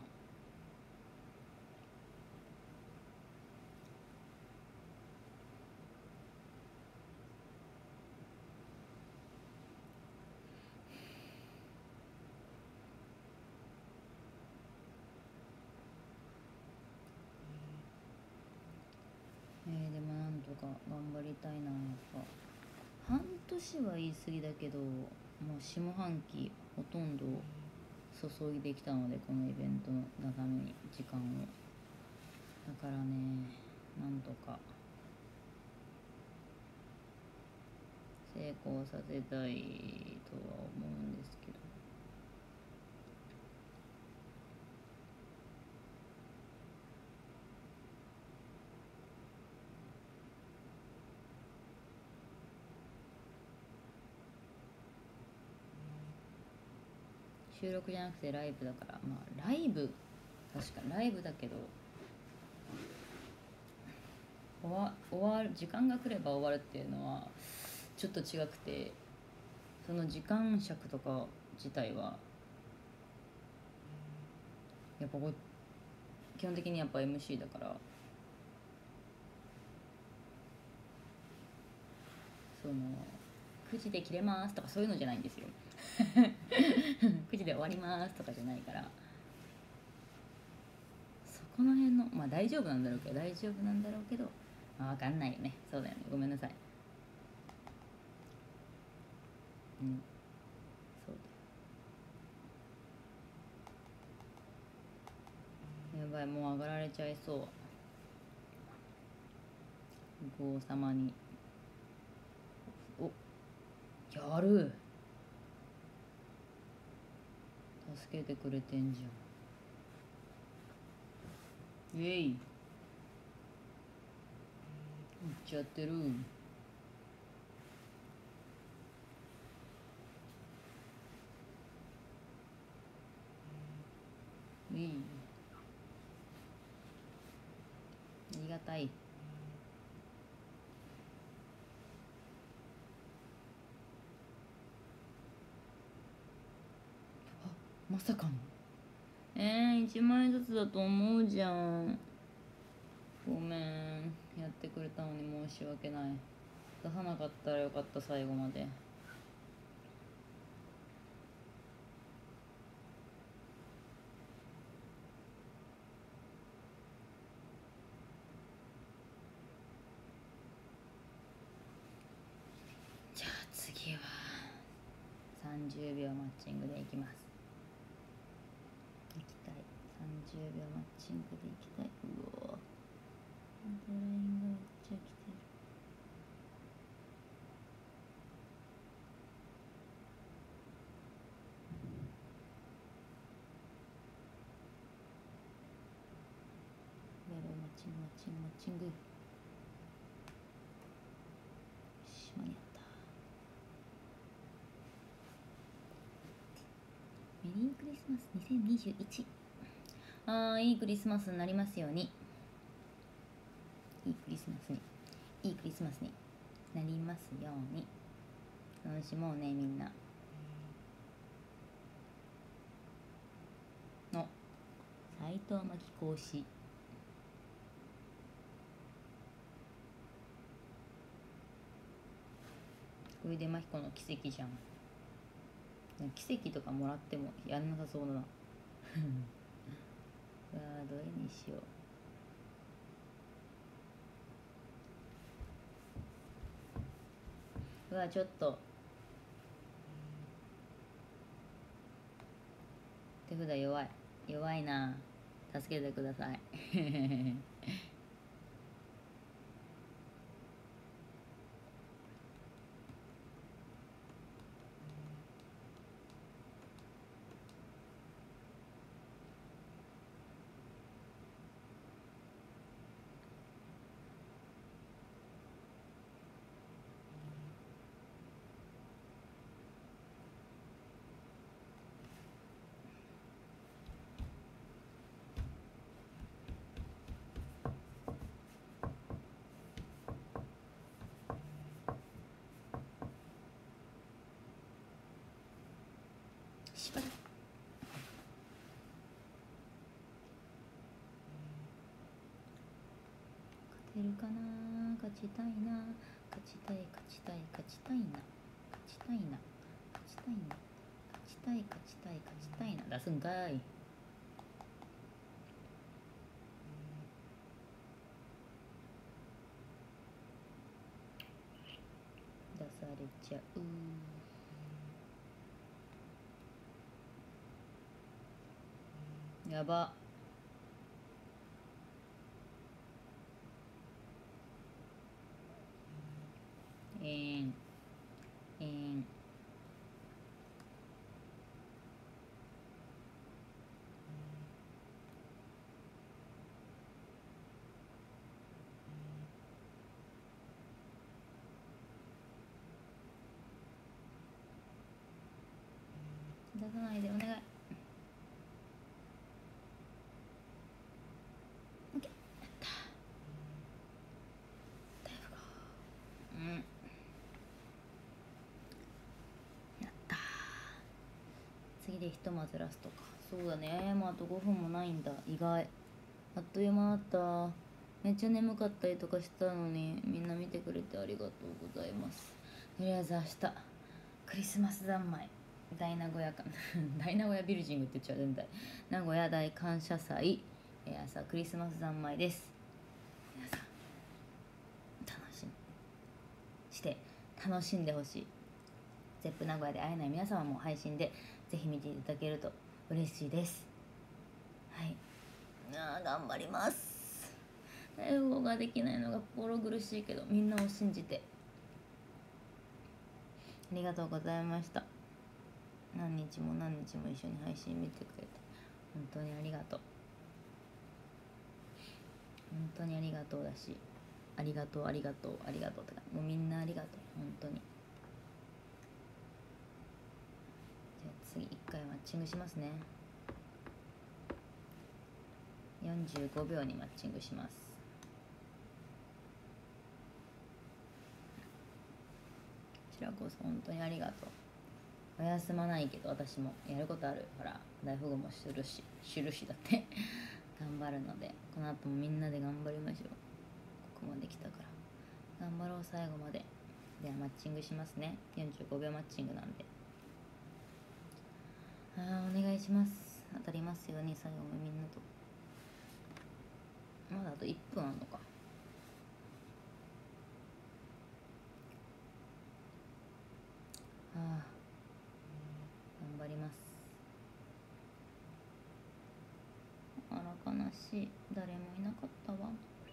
えー、でもなんとか頑張りたいな。やっぱ半年は言い過ぎだけど、もう下半期ほとんど注いできたので、このイベントのために時間を。だからね、なんとか成功させたいとは思うんですけど。収録じゃなくてライブだから、まあライブ、確かライブだけど、終わ終わる時間が来れば終わるっていうのはちょっと違くて、その時間尺とか自体はやっぱこ基本的にやっぱ エムシー だから、そのくじで切れますとかそういうのじゃないんですよくじで終わりますとかじゃないから、そこの辺のまあ大丈夫なんだろうけど大丈夫なんだろうけど、まあ、分かんないよね。そうだよね、ごめんなさい。うん、そうだ。やばい、もう上がられちゃいそう。王様に。お、やる。助けてくれてんじゃん。イエイ。いっちゃってる。いい。ありがたい。あ、まさかの。えー、いちまん円ずつだと思うじゃん。ごめん、やってくれたのに申し訳ない。出さなかったらよかった、最後まで。じゃあ次はさんじゅうびょうマッチングでいきます。いきたい。さんじゅうびょうマッチングでいきたい。 チングマッチングマッチング。よし、間に合った。メリークリスマスにせんにじゅういち。あー、いいクリスマスになりますように。いいクリスマスにいいクリスマスになりますように。楽しもうね、みんな。の斎藤真希講師。これで真彦の奇跡じゃん。奇跡とかもらってもやんなさそうだな。うわー、どれにしよう。うわ、ちょっと手札弱い弱いな。助けてください。しばらく勝てるかな。勝ちたいな。勝ちたい勝ちたい勝ちたいな。勝ちたいな勝ちたいな勝ちたい勝ちたい勝ちたいな。出すんかい。出されちゃう。やば。えーんえーん出さないでお願い。オッケー、やった大丈夫か。うん、やった。次でひとまずラストか。そうだね、もうあとごふんもないんだ。意外、あっという間だった。めっちゃ眠かったりとかしたのに、みんな見てくれてありがとうございます。とりあえず明日クリスマス三昧、大名古屋か大名古屋ビルジングって言っちゃう。全体名古屋大感謝祭、えー、朝クリスマス三昧です。皆さん楽しみして楽しんでほしい。ゼップ名古屋で会えない皆様も配信でぜひ見ていただけると嬉しいです。はい、あー頑張ります。英語ができないのが心苦しいけど、みんなを信じて。ありがとうございました。何日も何日も一緒に配信見てくれて本当にありがとう。本当にありがとうだし、ありがとうありがとうありがとうとか、もうみんなありがとう本当に。じゃあ次いっかいマッチングしますね。よんじゅうごびょうにマッチングします。こちらこそ本当にありがとう。お休まないけど私もやることある。ほら大富豪もするし知るしだって頑張るので、この後もみんなで頑張りましょう。ここまで来たから頑張ろう最後まで。ではマッチングしますね。よんじゅうごびょうマッチングなんで、あーお願いします。当たりますように最後もみんなと。まだあといっぷんあるのか。ああ頑張ります。あら悲しい、誰もいなかったわ。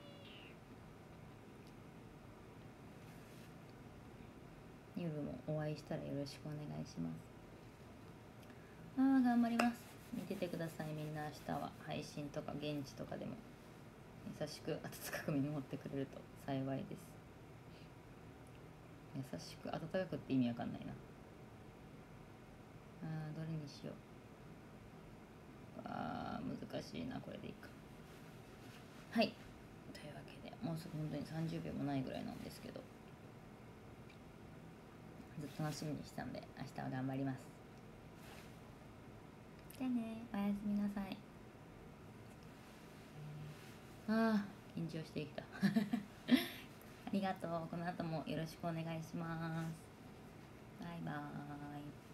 夜もお会いしたらよろしくお願いします。あー頑張ります。見ててくださいみんな。明日は配信とか現地とかでも優しく温かく見守ってくれると幸いです。優しく温かくって意味わかんないな。あーどれにしよう。あー難しいな。これでいいか。はい、というわけでもうすぐ本当にさんじゅうびょうもないぐらいなんですけど、ずっと楽しみにしてたんで明日は頑張ります。じゃあね、おやすみなさい。あー緊張してきたありがとう。この後もよろしくお願いします。バイバーイ。